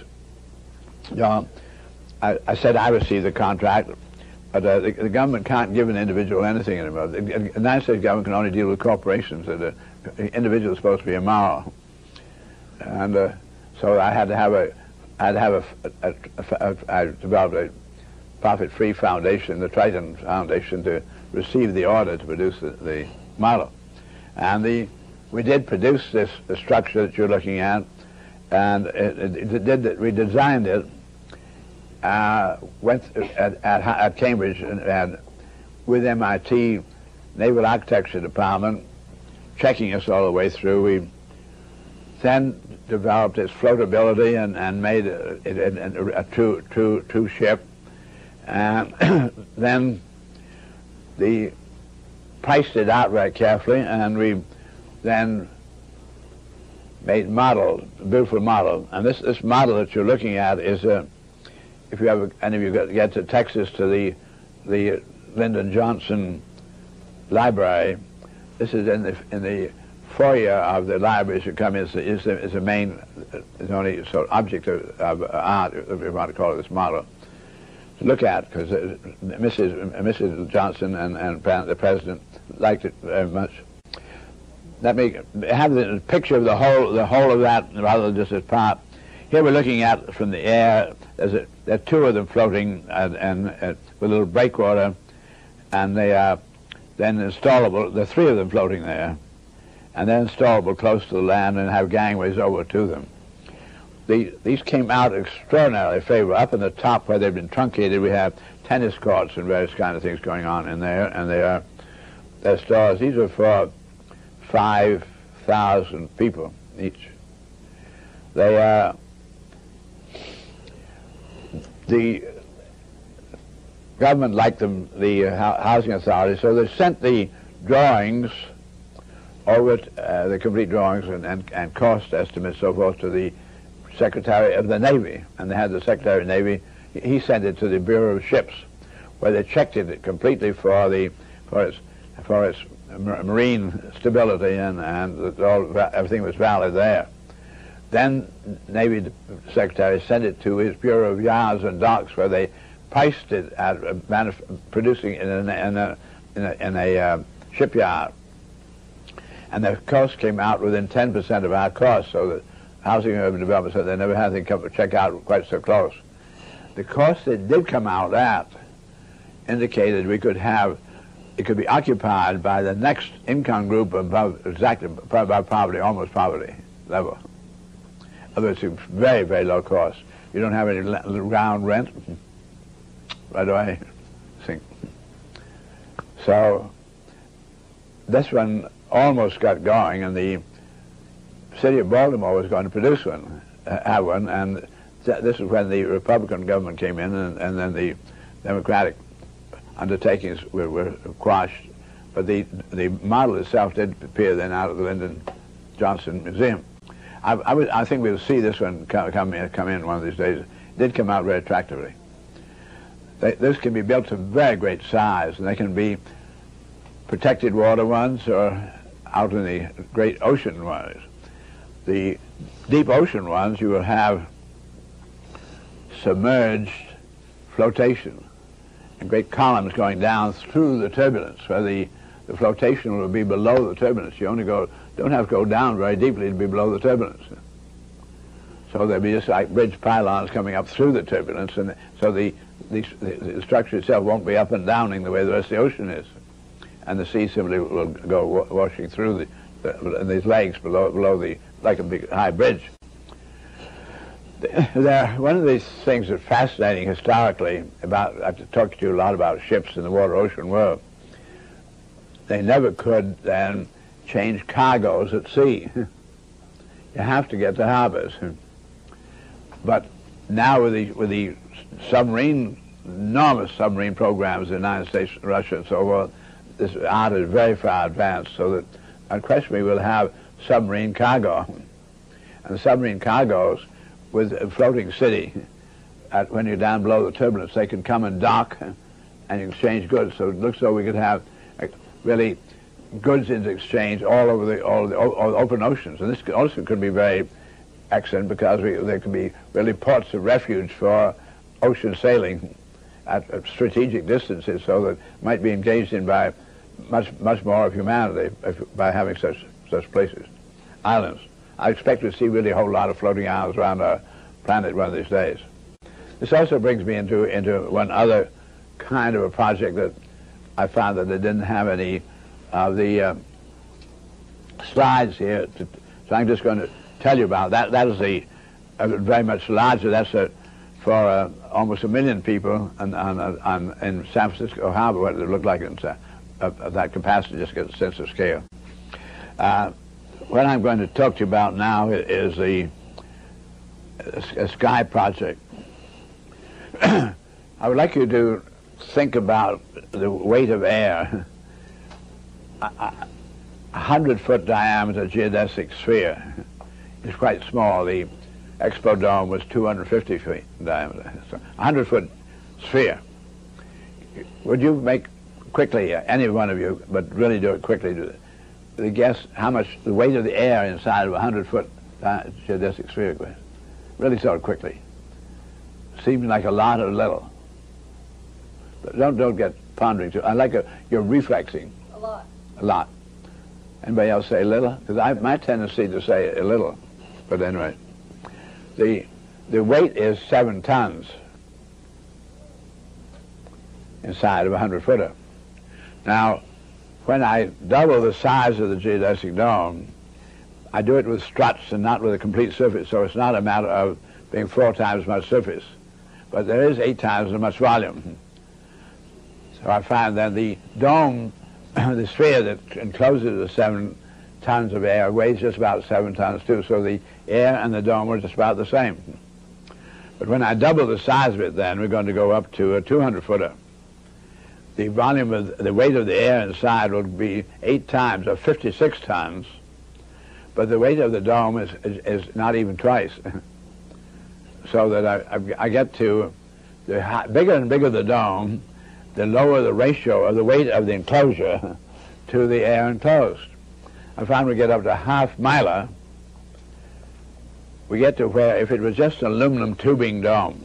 I said I received the contract, but the government can't give an individual anything anymore. The United States government can only deal with corporations. The individual is supposed to be immoral, and so I developed a profit-free foundation, the Triton Foundation, to receive the order to produce the model. And we did produce the structure that you're looking at, and we designed it, went at Cambridge and with MIT Naval Architecture Department, checking us all the way through. We then developed its floatability and made it a true ship. And then priced it out very carefully, and we then made a beautiful model. And this model that you're looking at is, if you ever, any of you get to Texas to the Lyndon Johnson Library, this is in the foyer of the library as you come in. Is the main, is the only sort of object of art, if you want to call it, this model to look at, because Mrs. Johnson and the president liked it very much. Let me have the picture of the whole of that rather than just as part. Here we're looking at from the air. There are two of them floating and with a little breakwater, and they are then installable. There are three of them floating there, and they're installable close to the land and have gangways over to them. These came out extraordinarily favorable. Up in the top where they've been truncated, we have tennis courts and various kind of things going on in there, and they're stores. These are for 5,000 people each. They are the government liked them, the housing authority, so they sent the drawings over the complete drawings and cost estimates, so forth, to the Secretary of the Navy. And they had the Secretary of the Navy, he sent it to the Bureau of Ships, where they checked it completely for its marine stability, and everything was valid there. Then Navy Secretary sent it to his Bureau of Yards and Docks, where they priced it at producing it in a shipyard. And the cost came out within 10% of our cost, so that Housing and Urban Development said they never had anything come check out quite so close. The cost it did come out at indicated we could have, it could be occupied by the next income group above poverty, almost poverty level. Otherwise, it's very, very low cost. You don't have any ground rent right away. So this one almost got going, and the city of Baltimore was going to produce one, have one, and this is when the Republican government came in, and then the Democratic undertakings were quashed. But the model itself did appear then out of the Lyndon Johnson Museum. I think we'll see this one come in one of these days. It did come out very attractively. This can be built to very great size, and they can be protected water ones or out in the great ocean ones. The deep ocean ones, you will have submerged flotation and great columns going down through the turbulence, where the flotation will be below the turbulence. You only don't have to go down very deeply to be below the turbulence. So there'll be just like bridge pylons coming up through the turbulence, and so the structure itself won't be up and downing the way the rest of the ocean is. And the sea simply will go washing through these legs below the, like a big high bridge. One of these things that's fascinating historically about, I've talked to you a lot about ships in the water-ocean world. They never could then change cargoes at sea. You have to get to harbors. But now with the enormous submarine programs in the United States, Russia, and so forth, this art is very far advanced, so that unquestionably we'll have submarine cargo. And the submarine cargoes with a floating city, when you're down below the turbulence, they can come and dock and exchange goods. So it looks as though we could have really goods in exchange all over the open oceans. And this also could be very excellent because there could be really ports of refuge for ocean sailing at strategic distances, so that might be engaged in by much more of humanity by having such places, islands. I expect to see really a whole lot of floating islands around our planet one of these days. This also brings me into one other kind of a project that I found that they didn't have any of the slides here, so I'm just going to tell you about that. That is very much larger. That's for almost 1 million people in San Francisco Harbor, what it looked like of that capacity, just to get a sense of scale. What I'm going to talk to you about now is a sky project. I would like you to think about the weight of air. 100-foot diameter geodesic sphere is quite small. The Expo Dome was 250 feet in diameter. So 100-foot sphere. Would you make quickly, any one of you, but really do it quickly, guess how much the weight of the air inside of a 100-foot geodesic sphere was? Really sort of quickly. Seems like a lot or little. But don't get pondering too. I like you're reflexing. A lot. A lot. Anybody else say little? Because my tendency to say a little. But anyway, the weight is 7 tons inside of a 100-footer. Now, when I double the size of the geodesic dome, I do it with struts and not with a complete surface, so it's not a matter of being 4 times as much surface, but there is 8 times as much volume. So I find that the dome, the sphere that encloses the 7 tons of air, weighs just about 7 tons too, so the air and the dome are just about the same. But when I double the size of it then, we're going to go up to a 200-footer. the volume of the weight of the air inside would be 8 times or 56 tons, but the weight of the dome is not even twice. So that I get to the bigger and bigger the dome, the lower the ratio of the weight of the enclosure to the air enclosed. I found we get up to half miler. We get to where if it was just an aluminum tubing dome,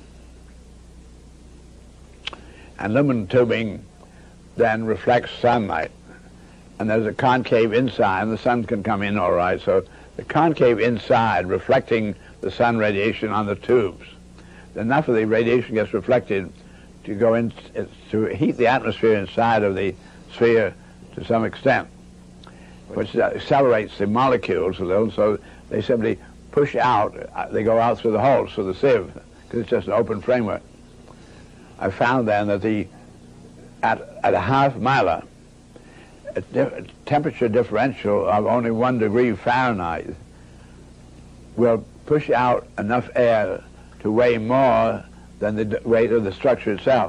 and aluminum tubing then reflects sunlight, and there's a concave inside, and the sun can come in all right, so the concave inside reflecting the sun radiation on the tubes. Enough of the radiation gets reflected to go in to heat the atmosphere inside of the sphere to some extent, which accelerates the molecules a little, so they simply push out, they go out through the holes, through the sieve, because it's just an open framework. I found then that at a half miler, a temperature differential of only 1 degree Fahrenheit will push out enough air to weigh more than the weight of the structure itself.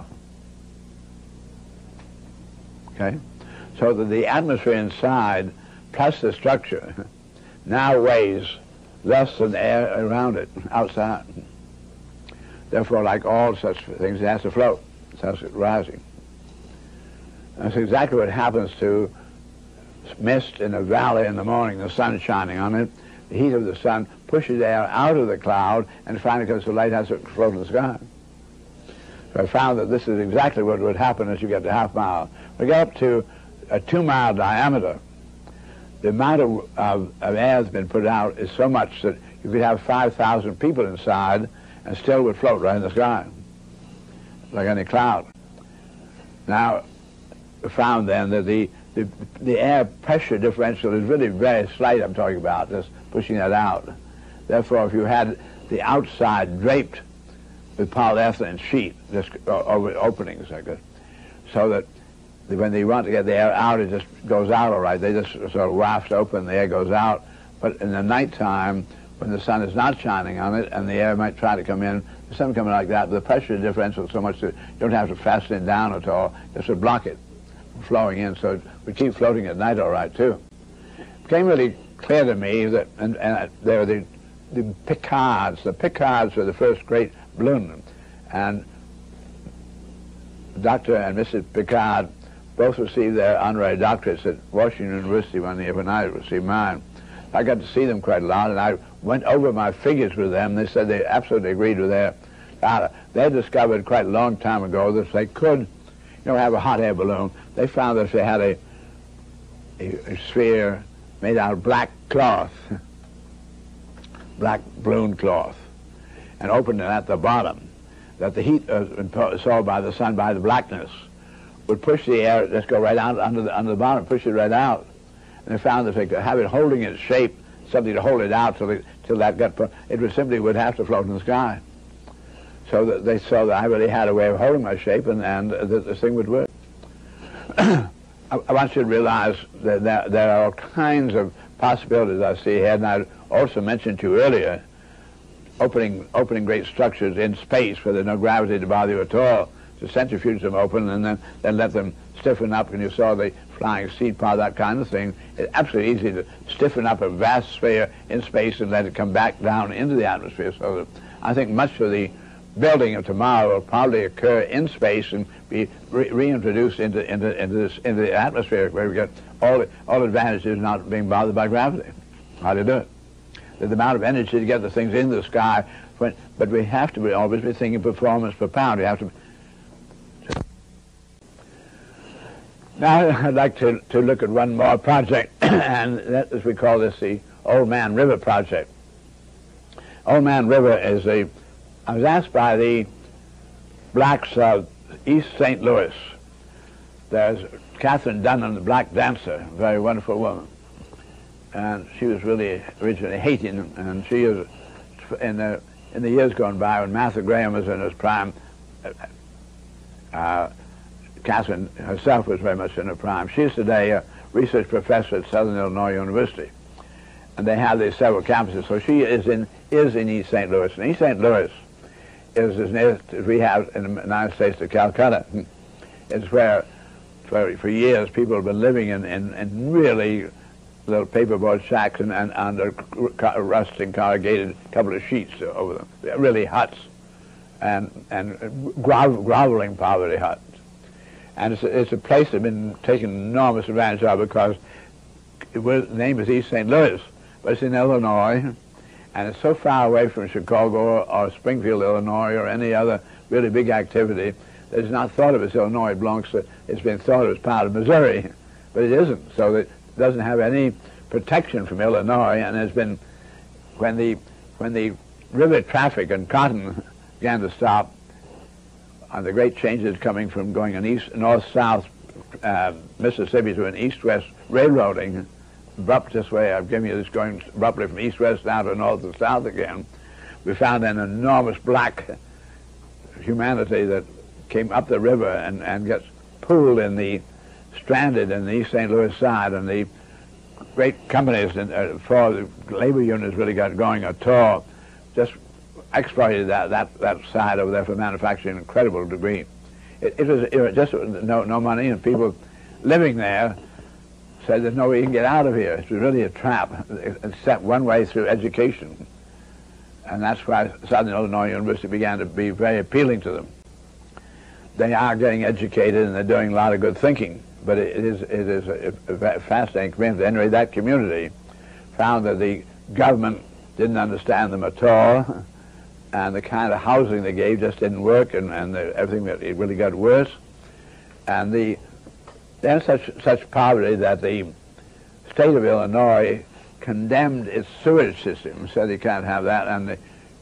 Okay? So that the atmosphere inside plus the structure now weighs less than the air around it, outside. Therefore, like all such things, it has to float. It has to rising. That's exactly what happens to mist in a valley in the morning, the sun shining on it. The heat of the sun pushes air out of the cloud, and finally, because the light has to float in the sky. So I found that this is exactly what would happen as you get to half mile. We get up to a 2-mile diameter. The amount of air that's been put out is so much that you could have 5,000 people inside and still would float right in the sky, like any cloud. Now, we found then that the air pressure differential is really very slight, I'm talking about, just pushing that out. Therefore, if you had the outside draped with polyethylene sheet, just over openings like this, so that when they want to get the air out, it just goes out all right. They just sort of waft open, the air goes out. But in the nighttime, when the sun is not shining on it and the air might try to come in, the sun coming like that, the pressure differential is so much that you don't have to fasten it down at all, just to block it from flowing in. So we keep floating at night all right, too. It became really clear to me that, and there were the Picards. The Picards were the first great balloon. And Dr. and Mrs. Picard both received their honorary doctorates at Washington University when I received mine. I got to see them quite a lot, and I went over my figures with them. They said they absolutely agreed with their data. They discovered quite a long time ago that if they could, have a hot air balloon, they found that if they had a sphere made out of black cloth, black balloon cloth, and opened it at the bottom, that the heat absorbed by the sun by the blackness would push the air, just go right out under the bottom, push it right out. And they found that if they could have it holding its shape, something to hold it out till that got, it would have to float in the sky. So that they saw that I really had a way of holding my shape, and that this thing would work. I want you to realize that there are all kinds of possibilities I see here, and I also mentioned to you earlier, opening great structures in space where there's no gravity to bother you at all, to centrifuge them open and then let them stiffen up, and you saw the flying seed pod, that kind of thing. It's absolutely easy to stiffen up a vast sphere in space and let it come back down into the atmosphere. So that I think much of the building of tomorrow will probably occur in space and be reintroduced into the atmosphere, where we get all advantages not being bothered by gravity. How to do it? The amount of energy to get the things into the sky, but we have to always be thinking performance per pound. We have to. Now I'd like to look at one more project, and that is, we call this the Old Man River project. Old Man River is I was asked by the blacks of East St. Louis. There's Catherine Dunham, the black dancer, a very wonderful woman. And she was really originally Haitian, and she is, in the years gone by, when Martha Graham was in his prime, Catherine herself was very much in her prime. She is today a research professor at Southern Illinois University, and they have these several campuses. So she is in East St. Louis, and East St. Louis is as near as we have in the United States to Calcutta. It's where for years people have been living in really little paperboard shacks and under rusting corrugated couple of sheets over them. They're really huts and groveling poverty huts. And it's a place that's been taken enormous advantage of because the name is East St. Louis, but it's in Illinois, and it's so far away from Chicago or Springfield, Illinois, or any other really big activity that it's not thought of as Illinois. It's been thought of as part of Missouri, but it isn't. So it doesn't have any protection from Illinois, and there's been, when the river traffic and cotton began to stop, and the great changes coming from going an north-south Mississippi to an east-west railroading, abrupt this way, I've given you this going abruptly from east-west down to north and south again, we found an enormous black humanity that came up the river and gets pooled stranded in the East St. Louis side, and the great companies for the labor unions really got going a tour, just exploited that side over there for manufacturing in an incredible degree. It was just no money, and people living there said there's no way you can get out of here. It's really a trap, except one way through education. And that's why Southern Illinois University began to be very appealing to them. They are getting educated and they're doing a lot of good thinking, but it is a fascinating community. Anyway, that community found that the government didn't understand them at all, and the kind of housing they gave just didn't work, and everything, it really got worse. And there's such poverty that the state of Illinois condemned its sewage system, said you can't have that, and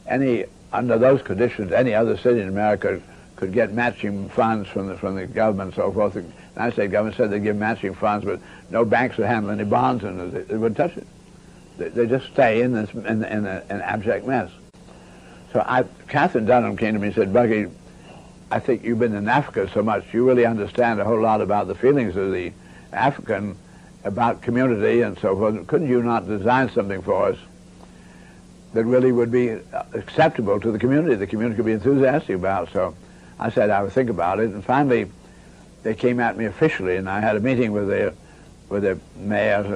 under those conditions, any other city in America could get matching funds from the government and so forth. The United States government said they'd give matching funds, but no banks would handle any bonds, and they wouldn't touch it. They just stay in an abject mess. So Catherine Dunham came to me and said, Buggy, I think you've been in Africa so much, you really understand a whole lot about the feelings of the African, about community and so forth. Couldn't you not design something for us that really would be acceptable to the community could be enthusiastic about? So I said I would think about it, and finally they came at me officially, and I had a meeting with the mayors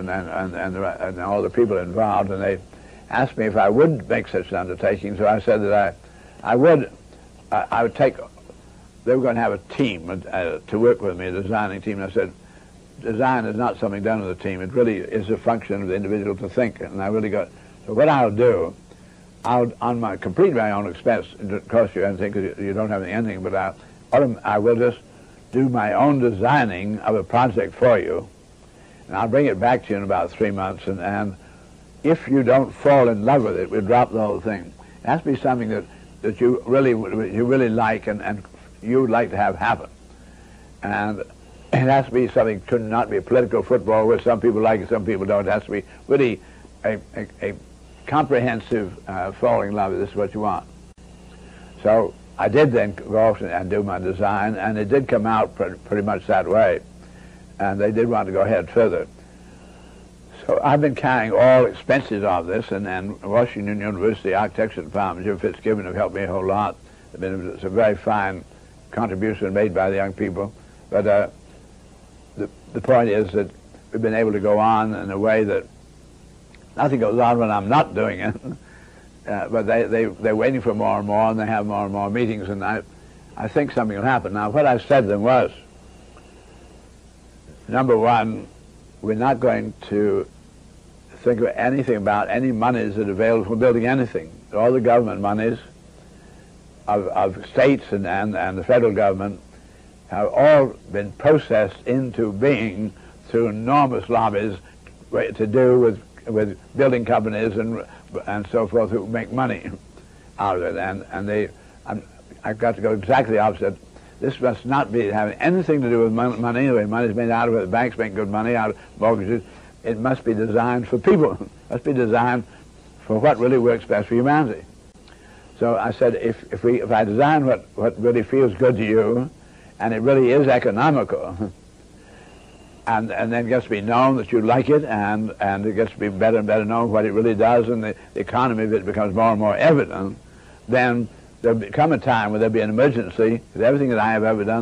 and all the people involved, and they asked me if I would make such an undertaking. So I said that I would take. They were going to have a team to work with me, a designing team. And I said, design is not something done with a team. It really is a function of the individual to think. And I really got. So what I'll do, on my own expense, it doesn't cost you anything because you don't have anything, but I will just do my own designing of a project for you, and I'll bring it back to you in about 3 months, and if you don't fall in love with it, we'll drop the whole thing. It has to be something that you really like and you would like to have happen. And it has to be something, could not be a political football where some people like it, some people don't. It has to be really a comprehensive falling in love with this is what you want. So I did then go off and do my design, and it did come out pretty much that way. And they did want to go ahead further. So I've been carrying all expenses of this, and Washington University Architecture Department, Jim Fitzgibbon, have helped me a whole lot. It's a very fine contribution made by the young people. But the point is that we've been able to go on in a way that nothing goes on when I'm not doing it. But they're waiting for more and more, and they have more and more meetings, and I think something will happen. Now, what I said to them was, number one, we're not going to think of anything about any monies that are available for building anything. All the government monies of states and the federal government have all been processed into being through enormous lobbies to do with building companies and so forth who make money out of it. And I've got to go exactly the opposite. This must not be having anything to do with money. The money's made out of it. The banks make good money out of mortgages. It must be designed for people. It must be designed for what really works best for humanity. So I said, if I design what really feels good to you, and it really is economical, and then gets to be known that you like it, and it gets to be better and better known what it really does, and the economy of it becomes more and more evident, then there'll come a time where there'll be an emergency, because everything that I have ever done that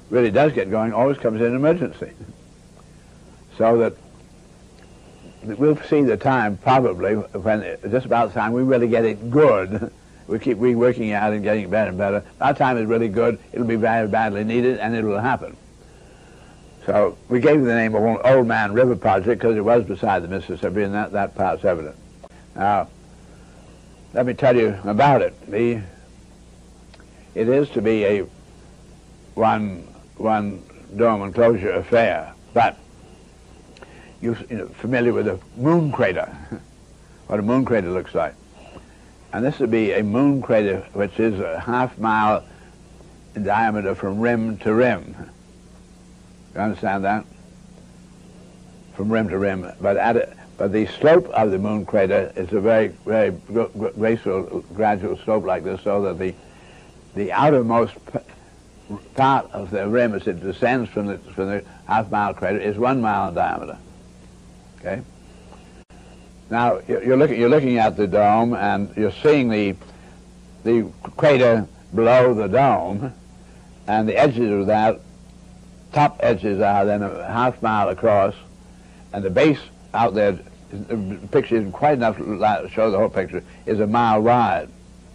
really does get going always comes in an emergency. So that we'll see the time probably when, just about the time we really get it good. We keep reworking out and getting better and better. By the time it's really good, it'll be very badly needed, and it'll happen. So we gave it the name of Old Man River Project because it was beside the Mississippi, and that part's evident. Now, let me tell you about it. It is to be a one dome enclosure affair, but you're familiar with a moon crater, what a moon crater looks like. And this would be a moon crater which is a half-mile in diameter from rim to rim. You understand that? From rim to rim. But the slope of the moon crater is a very, very graceful, gradual slope like this, so that the outermost part of the rim as it descends from the half-mile crater is 1 mile in diameter. Okay? Now, you're looking at the dome, and you're seeing the crater below the dome, and the edges of that, top edges are then a half-mile across, and the base out there, the picture isn't quite enough to show the whole picture, is 1 mile wide.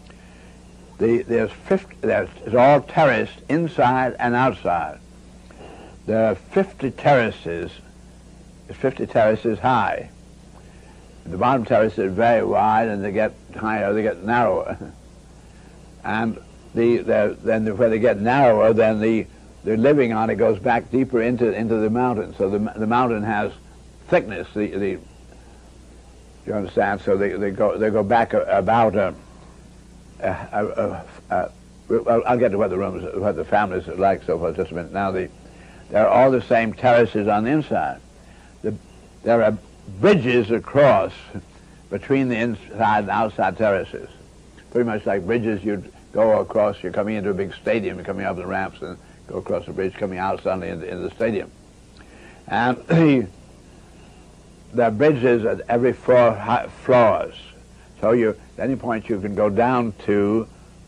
It's all terraced inside and outside. There are 50 terraces high. The bottom terraces are very wide, and they get higher, they get narrower. And then when they get narrower, then the living on it goes back deeper into the mountain. So the mountain has thickness. You understand? So they go back about I'll get to what the rooms, what the families are like, so forth, just a minute. Now there are all the same terraces on the inside. There are bridges across between the inside and outside terraces. Pretty much like bridges you'd go across. You're coming into a big stadium, you're coming up the ramps and go across the bridge, coming out suddenly into the stadium. And there are bridges at every 4 floors. So at any point you can go down to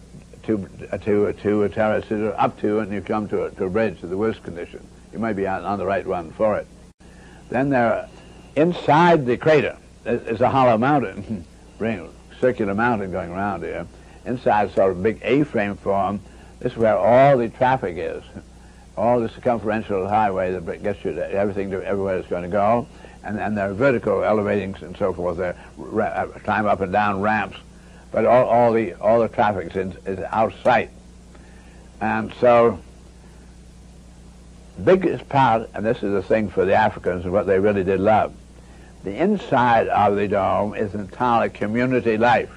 a terrace or up to, and you come to a bridge to the worst condition. You might be on the right one for it. Then there are, inside the crater is a hollow mountain, circular mountain going around here. Inside sort of a big A-frame form. This is where all the traffic is. All the circumferential highway that gets you to everything to everywhere it's going to go. And there are vertical elevatings and so forth. There climb up and down ramps, but all the traffic is out of sight. And so the biggest part, and this is the thing for the Africans and what they really did love, the inside of the dome is entirely community life.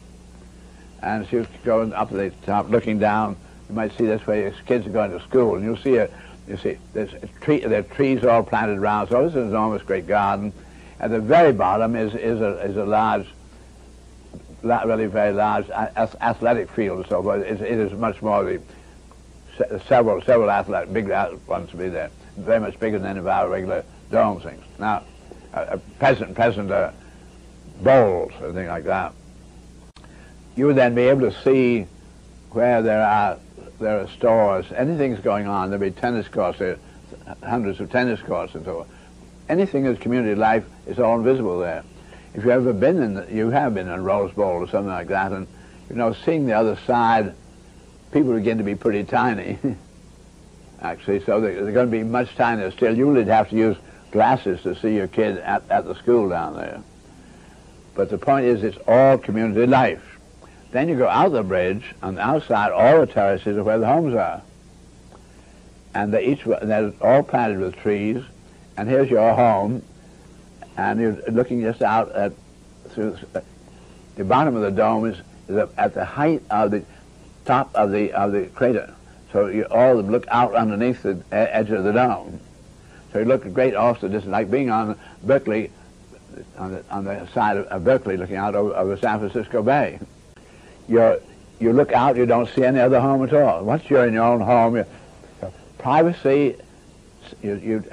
And as you go up to the top, looking down, you might see this way. Kids are going to school, and you'll see there are trees all planted around. So this is an enormous, great garden. At the very bottom is a large, really very large athletic field and so forth. It is much more several big ones to be there, very much bigger than any of our regular dome things. Now, peasant bowls or things like that. You would then be able to see where there are stores. Anything's going on. There'll be tennis courts, there are hundreds of tennis courts and so on. Anything that's community life is all invisible there. If you've ever been you have been in Rose Bowl or something like that, and seeing the other side, people begin to be pretty tiny, actually. So they're going to be much tinier still. You would have to use glasses to see your kid at the school down there. But the point is, it's all community life. Then you go out the bridge, on the outside, all the terraces are where the homes are. And they're all planted with trees, and here's your home, and you're looking just out through the bottom of the dome is at the height of the top of the crater. So you all look out underneath the edge of the dome. So you look great off the distance, like being on Berkeley, on the side of Berkeley, looking out over San Francisco Bay. You look out, you don't see any other home at all. Once you're in your own home, privacy, you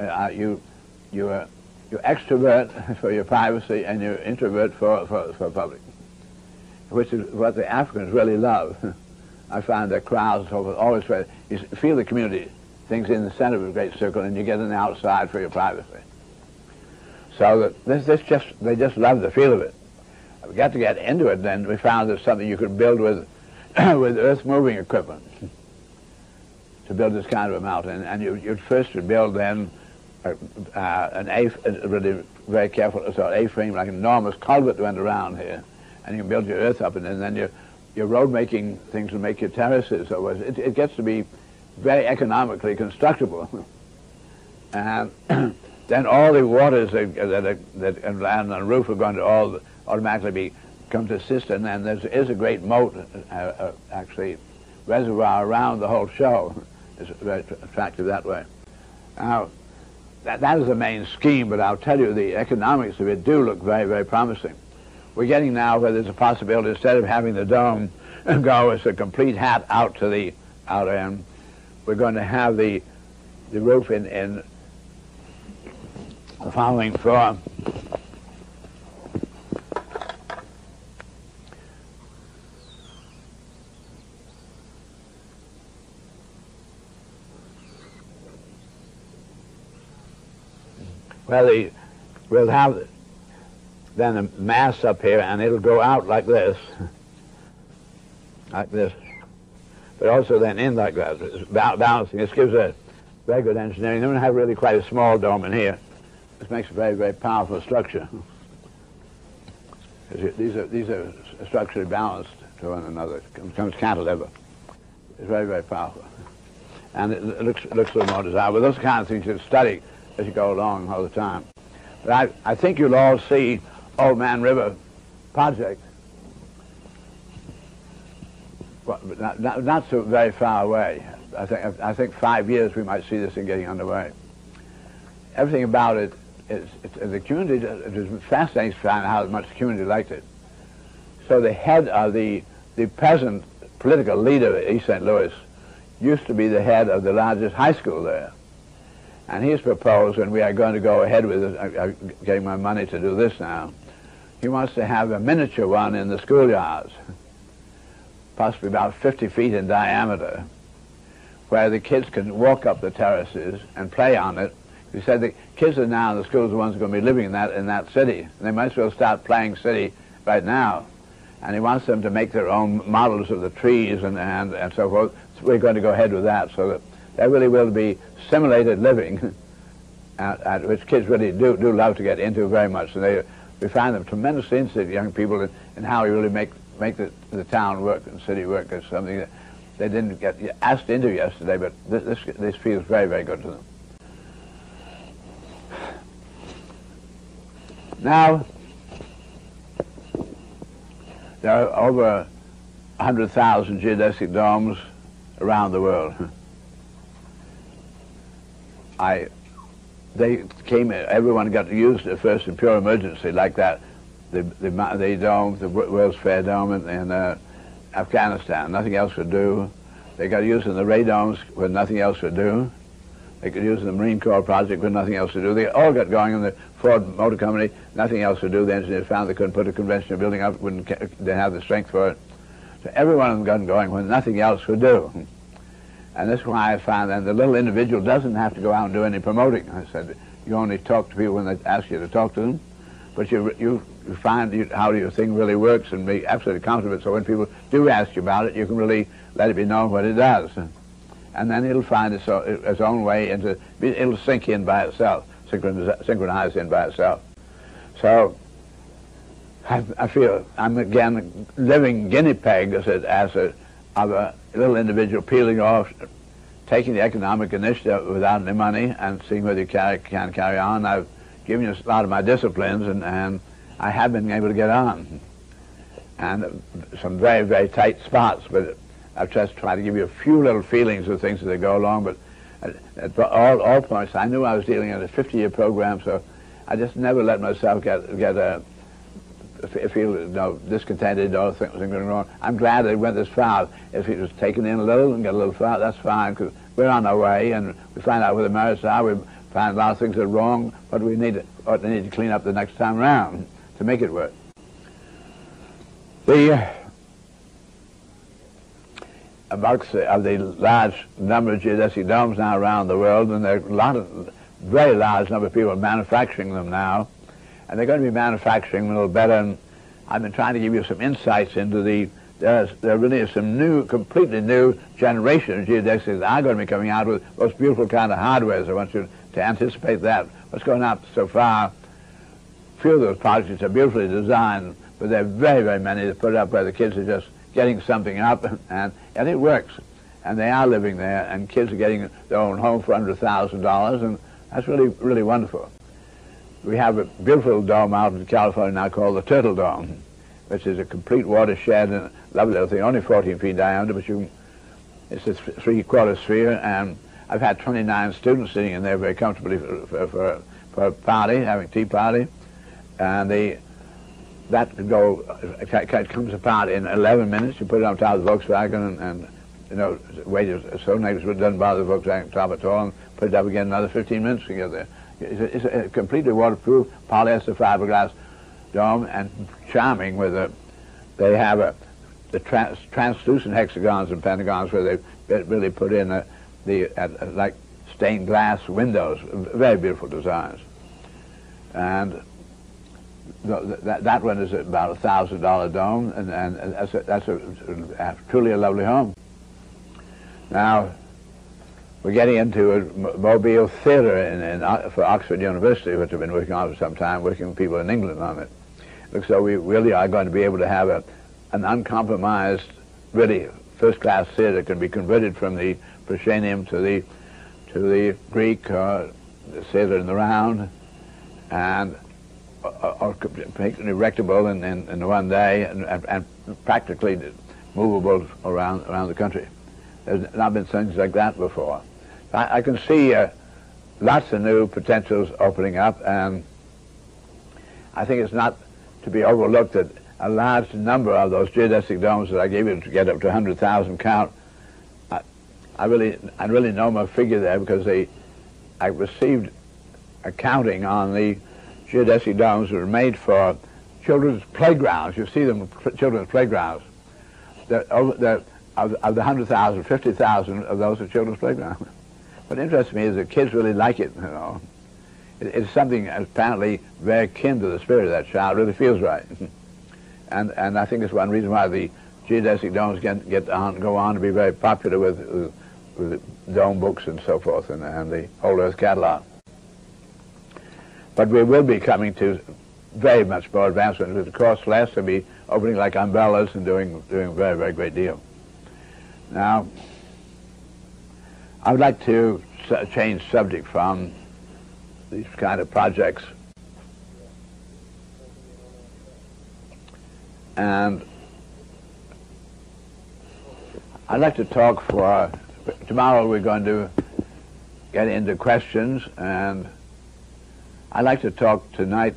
extrovert for your privacy, and you introvert for public, which is what the Africans really love. I find their crowds and so forth always you feel the community things in the center of a great circle, and you get on the outside for your privacy. So that they just love the feel of it. We got to get into it, then we found there's something you could build with with earth-moving equipment to build this kind of a mountain. And you'd first build then really very careful sort of A-frame, like an enormous culvert that went around here, and you can build your earth up, and then your road-making things will make your terraces. So it gets to be very economically constructible. And then all the waters that land on the roof are going to all automatically come to a cistern, and there is a great moat, actually, reservoir around the whole show. It's very attractive that way. Now, that is the main scheme, but I'll tell you the economics of it do look very, very promising. We're getting now where there's a possibility, instead of having the dome go as a complete hat out to the outer end, we're going to have the roof in the following form. Well, we'll have then a mass up here, and it'll go out like this, but also then in like that, balancing. This gives a very good engineering. Then we have really quite a small dome in here. This makes a very, very powerful structure. These are structurally balanced to one another. It becomes cantilever. It's very, very powerful, and it looks a little more desirable. Those kind of things you study as you go along all the time. But I think you'll all see Old Man River project, well, not so very far away. I think 5 years we might see this thing getting underway. Everything about it the community. It was fascinating to find how much the community liked it. So the head of the present political leader of East St. Louis used to be the head of the largest high school there. And he's proposed, and we are going to go ahead with it, I'm getting my money to do this now, he wants to have a miniature one in the schoolyards, possibly about 50 feet in diameter, where the kids can walk up the terraces and play on it. He said the kids are now in the schools, the ones who are going to be living in that city. And they might as well start playing city right now. And he wants them to make their own models of the trees and so forth. So we're going to go ahead with that, so that there really will be simulated living, at which kids really do love to get into very much. And we find them tremendously interested, young people, in how we really make the town work and city work. Is something that they didn't get asked into yesterday, but this feels very, very good to them. Now, there are over 100,000 geodesic domes around the world. Everyone got used at first in pure emergency, like that. The dome, the World's Fair Dome in Afghanistan, nothing else would do. They got used in the radomes when nothing else would do. They could use the Marine Corps project when nothing else to do. They all got going in the Ford Motor Company, nothing else to do. The engineers found they couldn't put a conventional building up, they didn't have the strength for it. So every one of them got going when nothing else would do. And that's why I found that the little individual doesn't have to go out and do any promoting. I said, you only talk to people when they ask you to talk to them, but you find how your thing really works and be absolutely comfortable with it. So when people do ask you about it, you can really let it be known what it does. And then it'll find its own way it'll sink in by itself, synchronize in by itself. So I feel I'm again a living guinea peg of a little individual peeling off, taking the economic initiative without any money and seeing whether you can carry on. I've given you a lot of my disciplines, and I have been able to get on. And some very, very tight spots, but I've just tried to give you a few little feelings of things as they go along, but at all points, I knew I was dealing in a 50-year program, so I just never let myself feel discontented or things going wrong. I'm glad they went this far. If it was taken in a little and got a little far, that's fine, because we're on our way, and we find out where the merits are. We find a lot of things that are wrong, but we need to clean up the next time around to make it work. amongst of the large number of geodesic domes now around the world, and there are a lot of, very large number of people manufacturing them now, and they're going to be manufacturing them a little better. And I've been trying to give you some insights into there really is some new, completely new generation of geodesics that are going to be coming out with those beautiful kind of hardware. So I want you to anticipate that. What's going on so far, few of those projects are beautifully designed, but there are very, very many that put up where the kids are just getting something up, and it works. And they are living there, and kids are getting their own home for under $1,000, and that's really, really wonderful. We have a beautiful dome out in California now called the Turtle Dome, which is a complete watershed and a lovely little thing, only 14 feet diameter, but it's a three-quarter sphere, and I've had 29 students sitting in there very comfortably for a party, having a tea party, and that comes apart in 11 minutes. You put it on top of the Volkswagen, and you know, weight is so nice it doesn't bother the Volkswagen top at all, and put it up again another 15 minutes to get there. It's a completely waterproof polyester fiberglass dome, and charming with they have the translucent hexagons and pentagons where they really put in like stained glass windows, very beautiful designs. And that one is about a $1,000 dome, and that's truly a lovely home. Now, we're getting into a mobile theater for Oxford University, which I've been working on for some time, working with people in England on it. Looks so we really are going to be able to have an uncompromised, really first-class theater that can be converted from the proscenium to the Greek, the theater in the round, and or completely erectable in one day, and practically movable around the country. There's not been things like that before. I can see lots of new potentials opening up, and I think it's not to be overlooked that a large number of those geodesic domes that I gave you to get up to 100,000 count, I really know my figure there, because I received accounting on the geodesic domes that are made for children's playgrounds. You see them at children's playgrounds. Of the 100,000, 50,000 of those are children's playgrounds. What interests me is that kids really like it, you know. It's something apparently very kin to the spirit of that child. It really feels right. And I think it's one reason why the geodesic domes go on to be very popular with dome books and so forth, and the Whole Earth catalog. But we will be coming to very much more advancement. With the course less, will be opening like umbrellas and doing a very, very great deal. Now, I would like to change subject from these kind of projects, and I'd like to talk tomorrow we're going to get into questions, and I'd like to talk tonight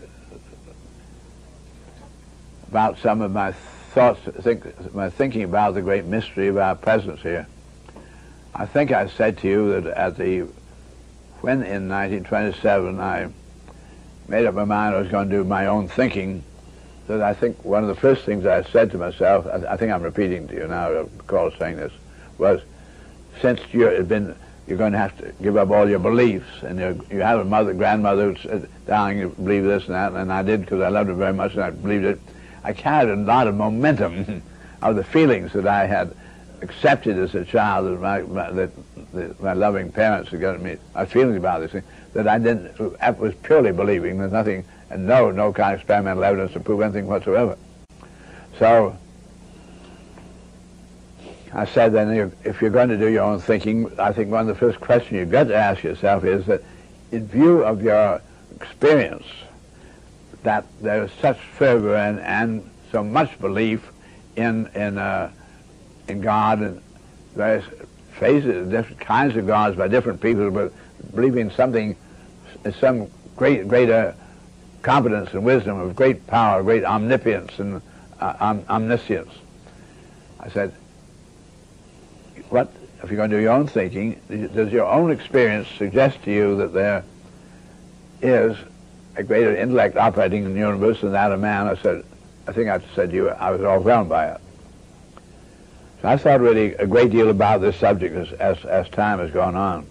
about some of my thoughts, my thinking about the great mystery of our presence here. I think I said to you that when in 1927 I made up my mind I was going to do my own thinking, that I think one of the first things I said to myself, I think I'm repeating to you now, I recall saying this, was since you're going to have to give up all your beliefs, and you have a mother, grandmother who's dying, you believe this and that, and I did because I loved her very much and I believed it. I carried a lot of momentum of the feelings that I had accepted as a child, that my loving parents had given me, my feelings about this thing, that I was purely believing. There's nothing, and no kind of experimental evidence to prove anything whatsoever. So I said then, if you're going to do your own thinking, I think one of the first questions you've got to ask yourself is that, in view of your experience, that there is such fervor and so much belief in God, and various phases, different kinds of gods by different people, but believing something, some greater competence and wisdom of great power, great omnipotence and omniscience. I said, what, if you're going to do your own thinking, does your own experience suggest to you that there is a greater intellect operating in the universe than that of man? I think I said to you, I was overwhelmed by it. So I thought really a great deal about this subject as time has gone on.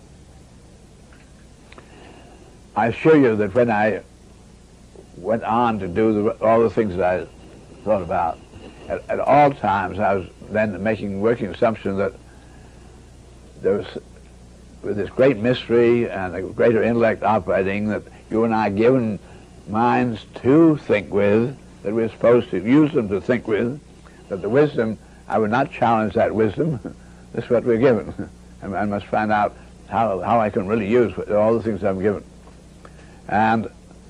I assure you that when I went on to do all the things that I thought about, at all times I was then working assumption that there was, with this great mystery and a greater intellect operating, that you and I are given minds to think with, that we're supposed to use them to think with, that the wisdom, I would not challenge that wisdom. This is what we're given. I must find out how I can really use all the things I'm given. And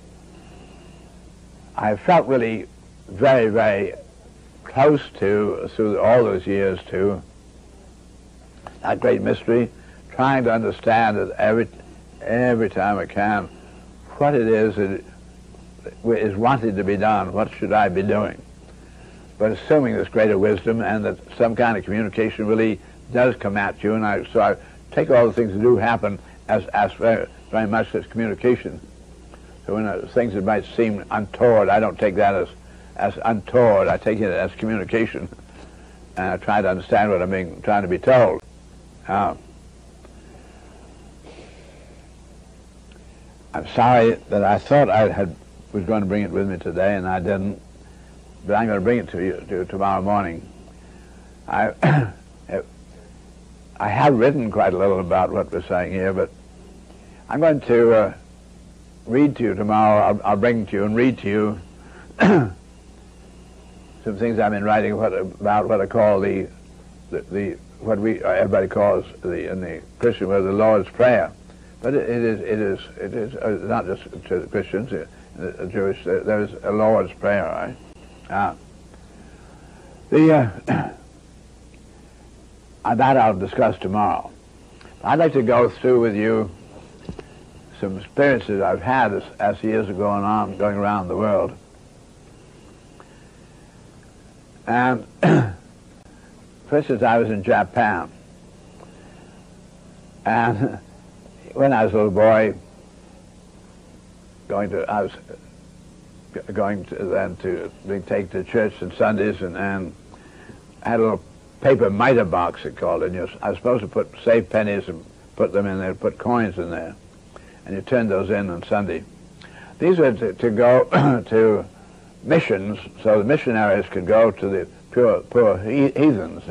I felt really very, very close to, through all those years, to that great mystery, trying to understand it every time I can, what it is that is wanted to be done, what should I be doing. But assuming this greater wisdom and that some kind of communication really does come at you, and so I take all the things that do happen as very, very much as communication. So when things that might seem untoward, I don't take that as untoward, I take it as communication, and I try to understand what I'm trying to be told. I'm sorry that I thought I was going to bring it with me today, and I didn't, but I'm going to bring it to you tomorrow morning. I have written quite a little about what we're saying here, but I'm going to read to you tomorrow. I'll bring to you and read to you some things I've been writing about what I call what everybody calls in the Christian way the Lord's Prayer. But it is not just to the Christians, the Jewish. There's a Lord's Prayer, right? That I'll discuss tomorrow. I'd like to go through with you some experiences I've had as years are going around the world. And for instance, I was in Japan, and when I was a little boy, I was going to then to take to church on Sundays, and I had a little paper miter box, it called it. I was supposed to save pennies and put them in there, put coins in there, and you turned those in on Sunday. These were to go to missions, so the missionaries could go to the poor heathens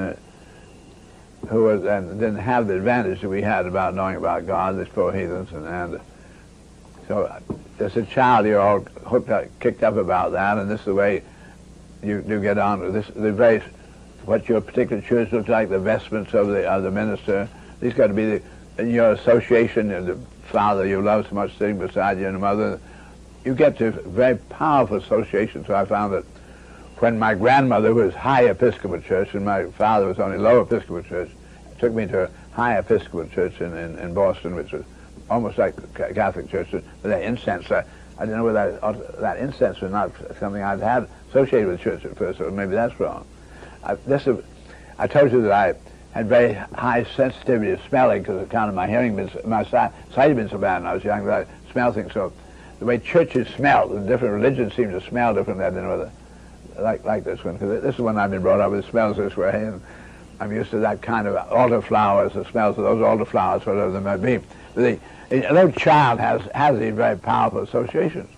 who didn't have the advantage that we had about knowing about God, these poor heathens, and so as a child you're all kicked up about that, and this is the way you get on with this. What your particular church looks like, the vestments of the minister. These got to be in your association, and the father you love so much sitting beside you, and the mother. You get to very powerful association. So I found that when my grandmother was high Episcopal church and my father was only low Episcopal church, it took me to a high Episcopal church in Boston, which was almost like the Catholic church. But that incense, I didn't know whether that incense was not something I'd had associated with church at first, so maybe that's wrong. I told you that I had very high sensitivity to smelling because of kind of my hearing, my sight had been so bad when I was young that I smell things. So the way churches smell, the different religions seem to smell differently. I didn't know whether, like this one, because this is one I've been brought up with, smells this way, and I'm used to that kind of altar flowers, the smells of those altar flowers, whatever they might be. But a little child has these very powerful associations.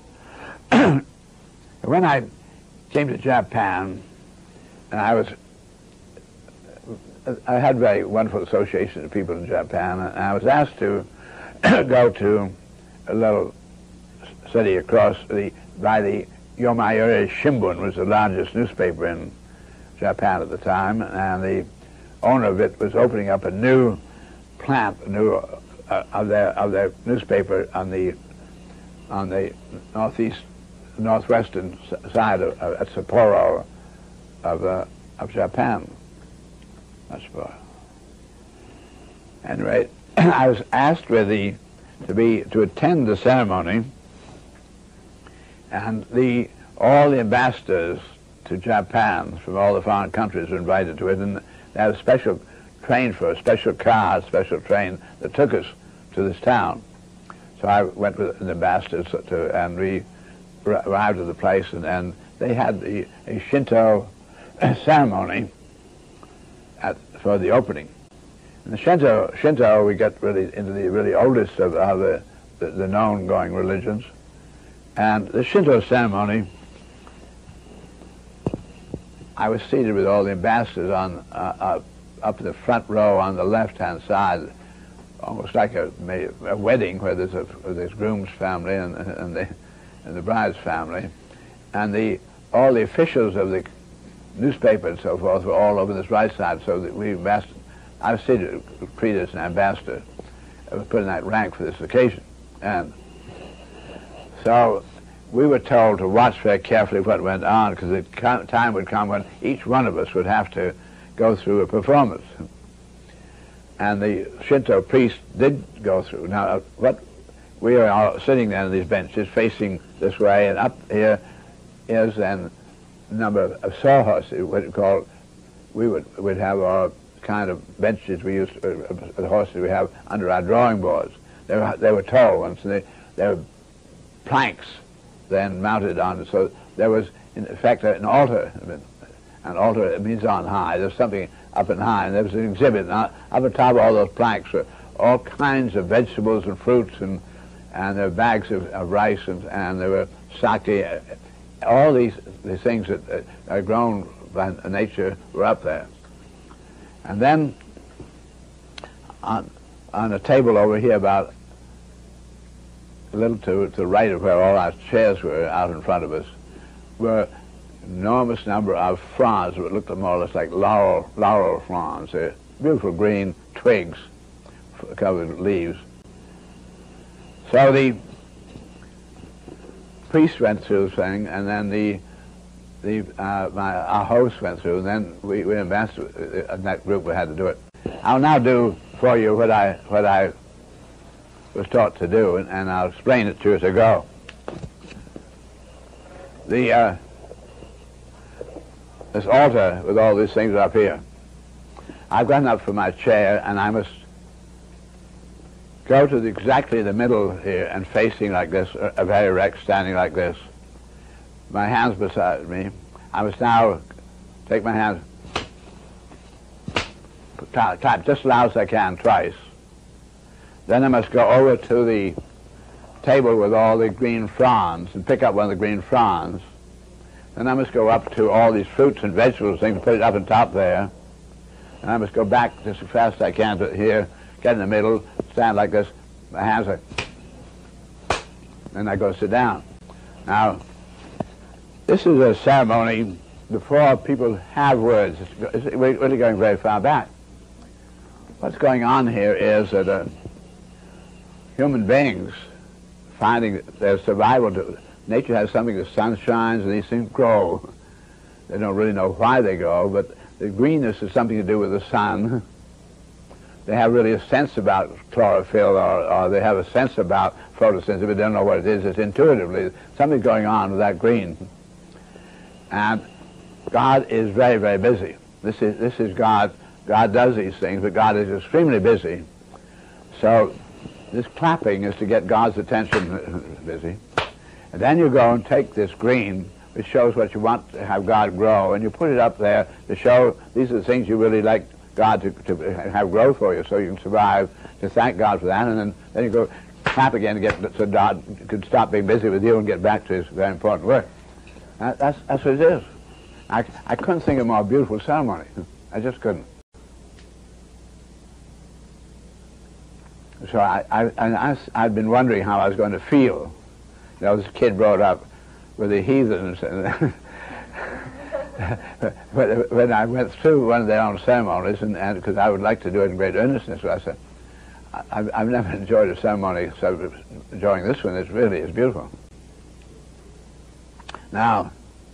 When I came to Japan, and I had very wonderful associations with people in Japan, and I was asked to go to a little city across by the Yomiuri Shimbun, was the largest newspaper in Japan at the time, and the owner of it was opening up a new plant, of their newspaper on the northwestern side at Sapporo of Japan. That's Sapporo. Anyway, I was asked to attend the ceremony, and all the ambassadors to Japan from all the foreign countries were invited to it, and they had a special train for a special car, a special train that took us to this town. So I went with the ambassadors and we arrived at the place, and they had a Shinto ceremony for the opening. In the Shinto, we get really into the really oldest of the known going religions. And the Shinto ceremony, I was seated with all the ambassadors on up in the front row on the left-hand side, almost like a wedding where there's groom's family and the bride's family, and all the officials of the newspaper and so forth were all over this right side. So that I was treated as an ambassador. I was put in that rank for this occasion, and so we were told to watch very carefully what went on, because the time would come when each one of us would have to go through a performance. And the Shinto priest did go through. Now, we are all sitting there on these benches facing this way, and up here is then a number of sawhorses, what you call, we'd have our kind of benches we used, the horses we have under our drawing boards. They were tall ones, and they were planks then mounted on it. So there was, in effect, an altar. An altar means on high. There's something up and high, and there was an exhibit. Now, up on top of all those planks were all kinds of vegetables and fruits, and there were bags of rice, and there were sake. All these things that are grown by nature were up there. And then on a table over here, about a little to the right of where all our chairs were out in front of us, were an enormous number of fronds that looked more or less like laurel fronds. They're beautiful green twigs covered with leaves. So the priest went through the thing, and then our host went through, and then we ambassador in that group, we had to do it. I'll now do for you what I was taught to do, and I'll explain it to you as I go. This altar with all these things up here, I've gotten up from my chair, and I must go to exactly the middle here and facing like this, very erect, standing like this. My hands beside me. I must now take my hands, clap just as loud as I can twice. Then I must go over to the table with all the green fronds and pick up one of the green fronds. Then I must go up to all these fruits and vegetables things, put it up on top there. And I must go back just as fast as I can to here, get in the middle, stand like this, my hands are, then I go sit down. Now, this is a ceremony before people have words. It's really going very far back. What's going on here is that human beings finding their survival, nature has something, the sun shines and these things grow. They don't really know why they grow, but the greenness is something to do with the sun. They have really a sense about chlorophyll, or they have a sense about photosynthesis, but they don't know what it is. It's intuitively something going on with that green. And God is very, very busy. This is God. God does these things, but God is extremely busy. So this clapping is to get God's attention busy. And then you go and take this green, which shows what you want to have God grow, and you put it up there to show these are the things you really like God to have grow for you, so you can survive, to thank God for that, and then you go clap again to get so God could stop being busy with you and get back to his very important work. That's what it is. I couldn't think of a more beautiful ceremony. I just couldn't. So I'd been wondering how I was going to feel. You know, this kid brought up with the heathens, and when I went through one of their own ceremonies, and because I would like to do it in great earnestness, so I said, I've never enjoyed a ceremony so enjoying this one. It really is beautiful. Now,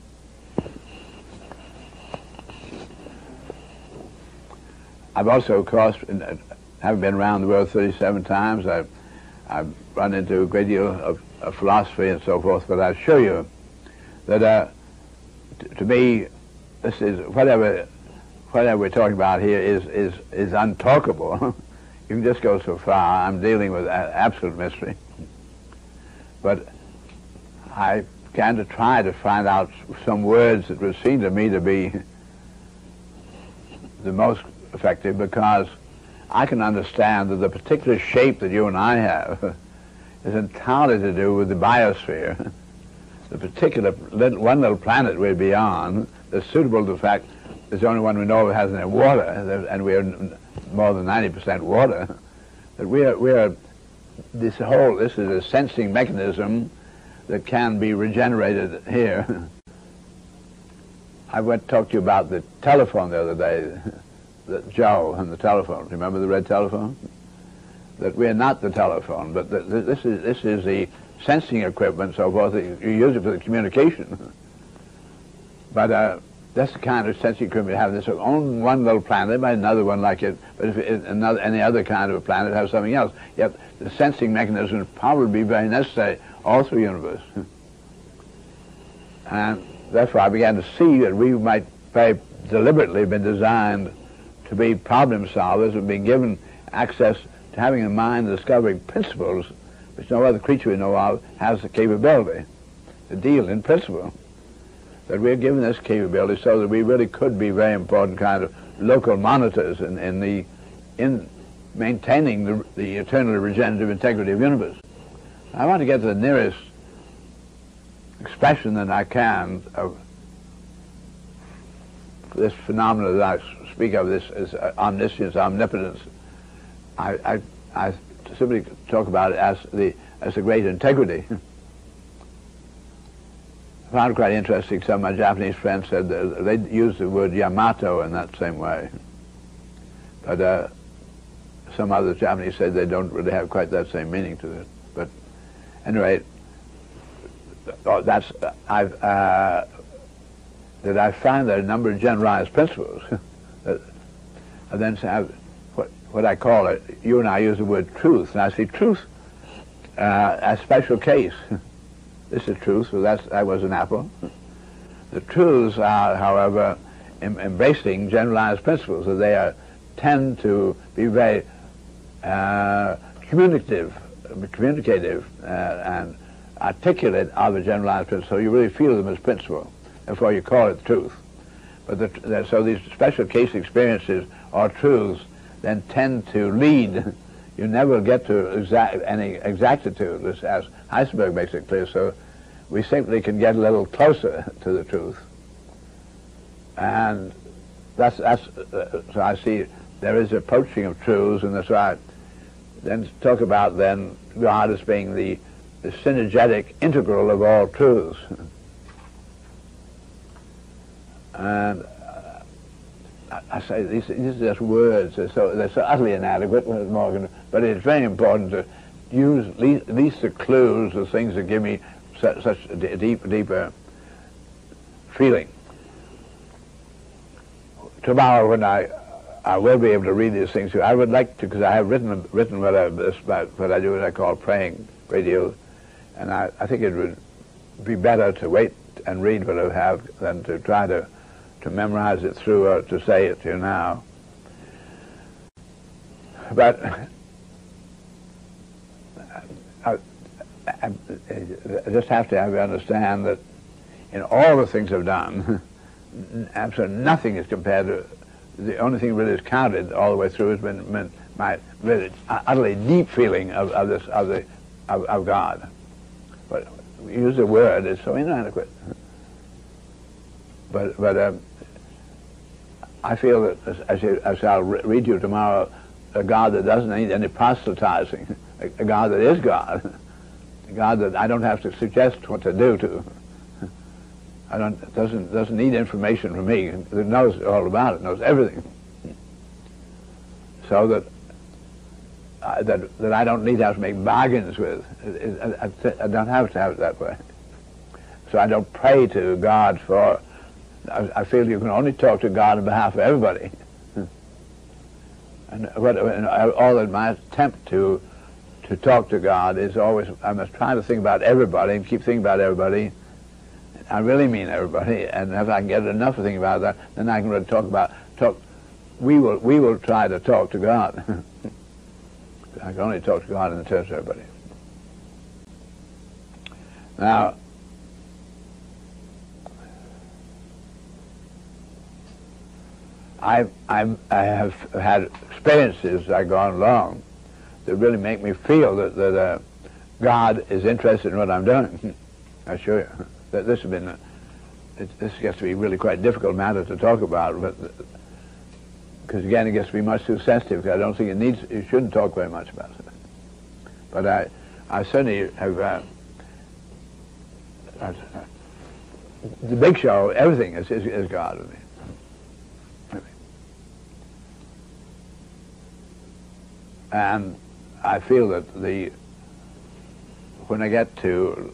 I've also, of course, having been around the world 37 times, I've run into a great deal of philosophy and so forth, but I assure you that to me, this is whatever we're talking about here is untalkable. You can just go so far. I'm dealing with absolute mystery, but I began to try to find out some words that would seem to me to be the most effective because I can understand that the particular shape that you and I have is entirely to do with the biosphere. The particular one little planet we're beyond that's suitable to the fact it's the only one we know of has any water, and we are more than 90% water. That we are this is a sensing mechanism that can be regenerated here. I went to talk to you about the telephone the other day, Joe and the telephone. Remember the red telephone? That we're not the telephone, but this is the sensing equipment, so forth. You use it for the communication. But that's the kind of sensing equipment you have. There's only one little planet, there might be another one like it, but if any other kind of a planet has something else. Yet the sensing mechanism would probably be very necessary all through the universe. And therefore I began to see that we might very deliberately have been designed to be problem solvers and being given access to having a mind discovering principles which no other creature we know of has the capability to deal in principle. That we're given this capability so that we really could be very important kind of local monitors in maintaining the eternally regenerative integrity of the universe. I want to get to the nearest expression that I can of this phenomenon that I speak of, this is omniscience, omnipotence. I simply talk about it as the great integrity. I found it quite interesting. Some of my Japanese friends said they used the word Yamato in that same way. But some other Japanese said they don't really have quite that same meaning to it. But anyway, that I find there are a number of generalized principles. And then have what I call it, you and I use the word truth, and I see truth as a special case. This is truth, so that was an apple. The truths are, however, embracing generalized principles, so they tend to be very communicative and articulate of a generalized principle, so you really feel them as principle. Therefore you call it truth. But so these special case experiences or truths then tend to lead. You never get to any exactitude, as Heisenberg makes it clear, so we simply can get a little closer to the truth. And so I see there is approaching of truths, and that's right. Then talk about then God as being the synergetic integral of all truths. And I say these are just words. They're so utterly inadequate, Morgan. But it's very important to use at least the clues, the things that give me such a deeper feeling. Tomorrow, when I will be able to read these things, I would like to, because I have written about what I do, what I call praying radio, and I think it would be better to wait and read what I have than to try to memorize it through or to say it to you now. But I just have to have you understand that in all the things I've done, absolutely nothing is compared to the only thing really is counted all the way through has been my really utterly deep feeling of God. But we use the word, it's so inadequate. But I feel that, as I'll read you tomorrow, a God that doesn't need any proselytizing, a God that is God, a God that I don't have to suggest what to do to. Doesn't need information from me. It knows all about it, knows everything. So that I don't need to have to make bargains with. I don't have to have it that way. So I don't pray to God for. I feel you can only talk to God on behalf of everybody. And all of my attempt to talk to God is always, I must try to think about everybody and keep thinking about everybody. I really mean everybody, and if I can get enough to think about that, then I can really talk. We will try to talk to God. I can only talk to God in the terms of everybody. Now, I have had experiences as I've gone along that really make me feel that God is interested in what I'm doing. I assure you that this has been this gets to be really quite a difficult matter to talk about, but because again it gets to be much too sensitive. I don't think you shouldn't talk very much about it. But I certainly have the big show. Everything is God with me. And I feel that when I get to,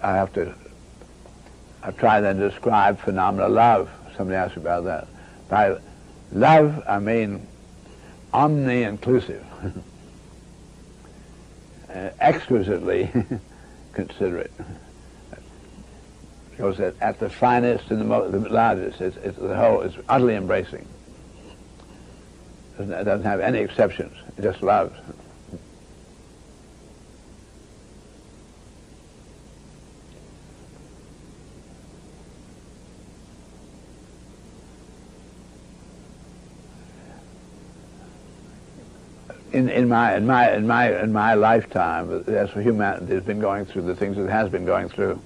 I try then to describe phenomena of love. Somebody asked me about that. By love, I mean omni-inclusive, exquisitely considerate. It goes at the finest and the largest. It's the whole. It's utterly embracing. It doesn't have any exceptions. It just loves. In my lifetime, as humanity has been going through the things it has been going through,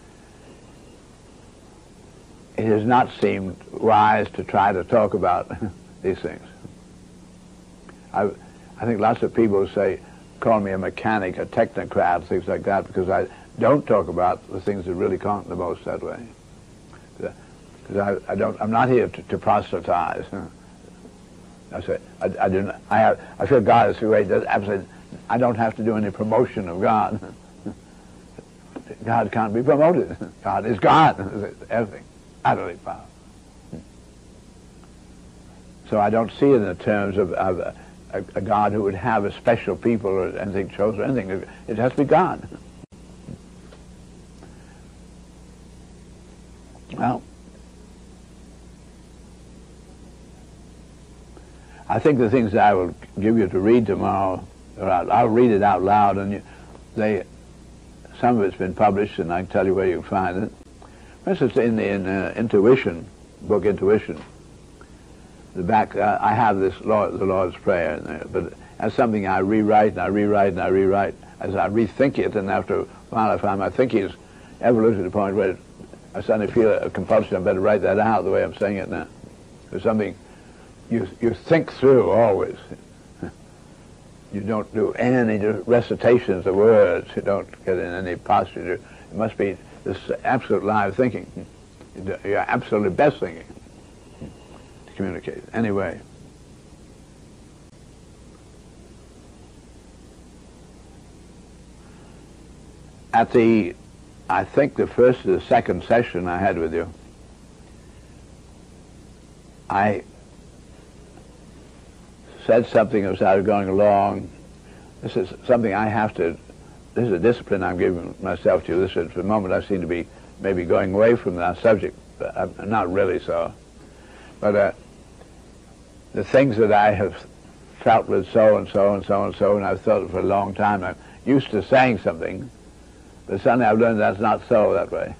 it has not seemed wise to try to talk about these things. I think lots of people call me a mechanic, a technocrat, things like that, because I don't talk about the things that really count the most that way. Because I'm not here to proselytize. I feel God is the way. Absolutely, I don't have to do any promotion of God. God can't be promoted. God is God. Everything, utterly powerful. So I don't see it in the terms of a God who would have a special people or anything chosen or anything. It has to be God. Well, I think the things that I will give you to read tomorrow, I'll read it out loud, and some of it's been published, and I can tell you where you can find it. For instance, in Intuition, book Intuition, the back, I have the Lord's Prayer in there, but that's something I rewrite and I rewrite and I rewrite as I rethink it, and after a while I find my thinking is evoluted to the point where I suddenly feel a compulsion. I better write that out the way I'm saying it now. There's something you think through always. You don't do any recitations of words. You don't get in any posture. It must be this absolute live thinking. Your absolutely best thinking to communicate. Anyway. At I think the first or the second session I had with you, I said something as I was going along. This is something I have to, this is a discipline I'm giving myself to. This is, for the moment, I seem to be maybe going away from that subject, but I'm not really so. But the things that I have felt with so and so and so and so, and I've felt it for a long time, I'm used to saying something, but suddenly I've learned that's not so that way.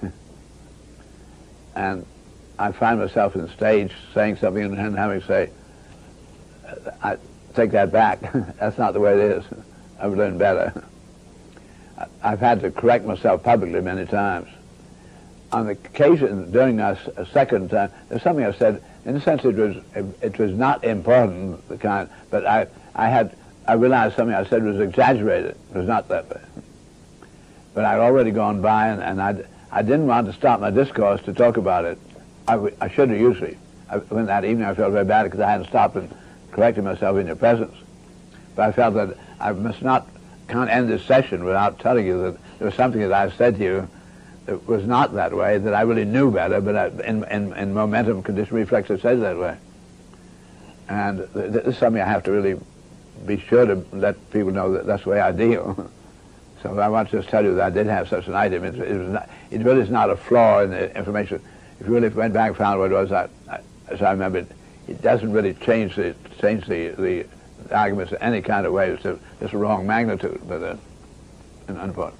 And I find myself on stage saying something and then having to say, I take that back. That's not the way it is. I've learned better. I've had to correct myself publicly many times. On the occasion, during a second time, there's something I said, in a sense it was not important, the kind, but I realized something I said was exaggerated. It was not that way. But I'd already gone by, and I didn't want to stop my discourse to talk about it. I should have usually. When that evening I felt very bad because I hadn't stopped and corrected myself in your presence. But I felt that I can't end this session without telling you that there was something that I said to you that was not that way, that I really knew better, but in momentum, condition, reflex, I said that way. And this is something I have to really be sure to let people know that that's the way I deal. So I want to just tell you that I did have such an item. It really is not a flaw in the information. If you really went back and found what it was, as I remember, it doesn't really change the arguments in any kind of way. It's just a wrong magnitude, but unimportant.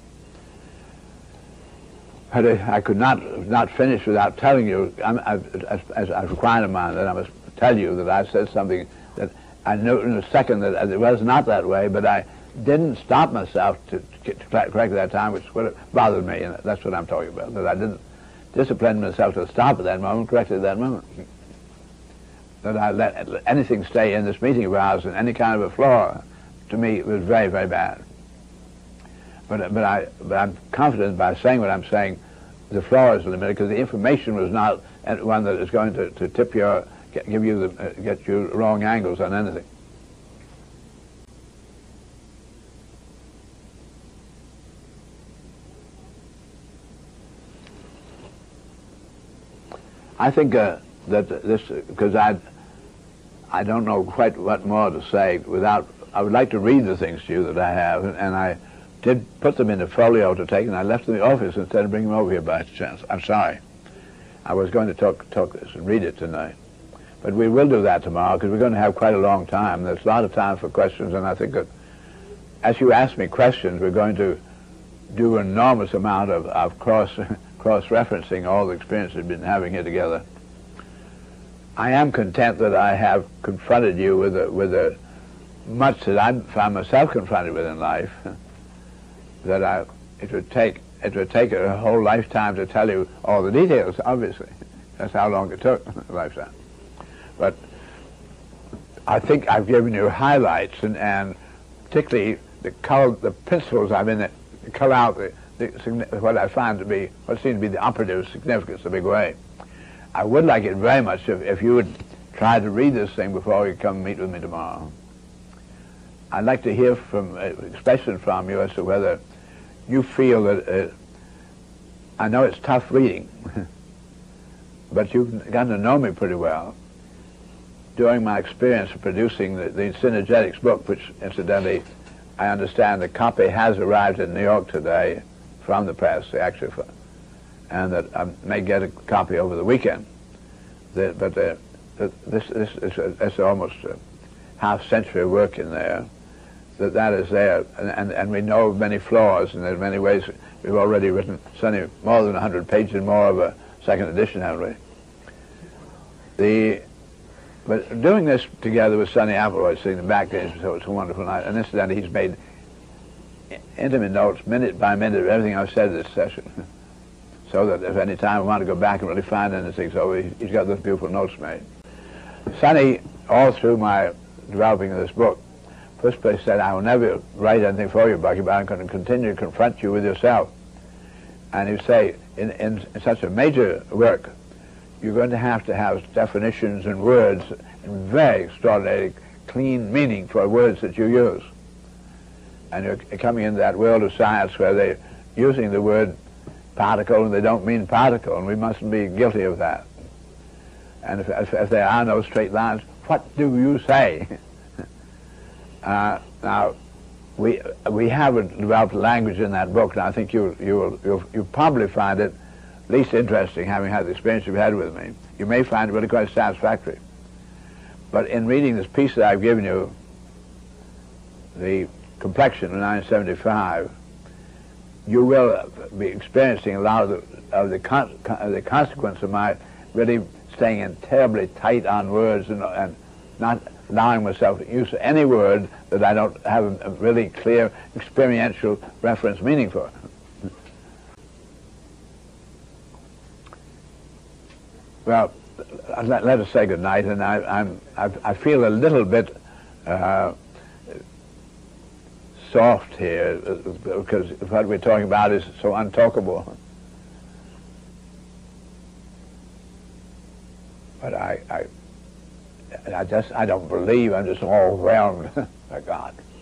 But I could not finish without telling you, as a client of mine, that I must tell you that I said something that I knew in a second that it was not that way, but I didn't stop myself to correct at that time, which would have bothered me, and that's what I'm talking about, that I didn't discipline myself to stop at that moment, correct at that moment. That I let anything stay in this meeting of ours in any kind of a flaw, to me, it was very, very bad. But I'm confident by saying what I'm saying, the flaw is limited, because the information was not one that is going to tip your, get you wrong angles on anything. I think that this, because I don't know quite what more to say without, I would like to read the things to you that I have, and I did put them in a folio to take, and I left them in the office instead of bringing them over here by chance. I'm sorry. I was going to talk this and read it tonight. But we will do that tomorrow, because we're going to have quite a long time. There's a lot of time for questions, and I think that as you ask me questions, we're going to do an enormous amount of cross-referencing all the experiences we've been having here together. I am content that I have confronted you with much that I found myself confronted with in life, that it would take a whole lifetime to tell you all the details, obviously. That's how long it took, a lifetime. But I think I've given you highlights, and particularly the principles I've in it, color out what I find to be, what seems to be the operative significance of Big Way. I would like it very much if you would try to read this thing before you come meet with me tomorrow. I'd like to hear from, expression from you as to whether you feel that, I know it's tough reading, but you've gotten to know me pretty well during my experience of producing the Synergetics book, which incidentally I understand the copy has arrived in New York today from the press, actually, and that I may get a copy over the weekend. But this is almost a half-century work in there. That is there, and we know of many flaws, and in many ways we've already written certainly more than 100 pages more of a second edition, haven't we? But doing this together with Sonny Applewhite sitting in the back there, so it's a wonderful night. And incidentally, he's made intimate notes, minute by minute, of everything I've said in this session, so that if any time we want to go back and really find anything, so he's got those beautiful notes made. Sonny, all through my developing of this book, first place said, I will never write anything for you, Bucky, but I'm going to continue to confront you with yourself. And he'd say, in such a major work, you're going to have definitions and words and very extraordinary, clean meaning for words that you use. And you're coming into that world of science where they're using the word particle and they don't mean particle, and we mustn't be guilty of that. And if there are no straight lines, what do you say? Now, we haven't developed language in that book, and I think you'll probably find it least interesting, having had the experience you've had with me. You may find it really quite satisfactory. But in reading this piece that I've given you, The Complexion of 1975, you will be experiencing a lot of the consequence of my really staying in terribly tight on words and not allowing myself to use any word that I don't have a really clear experiential reference meaning for. Well, let us say good night, and I feel a little bit soft here because what we're talking about is so untalkable. But I don't believe, I'm just overwhelmed by God.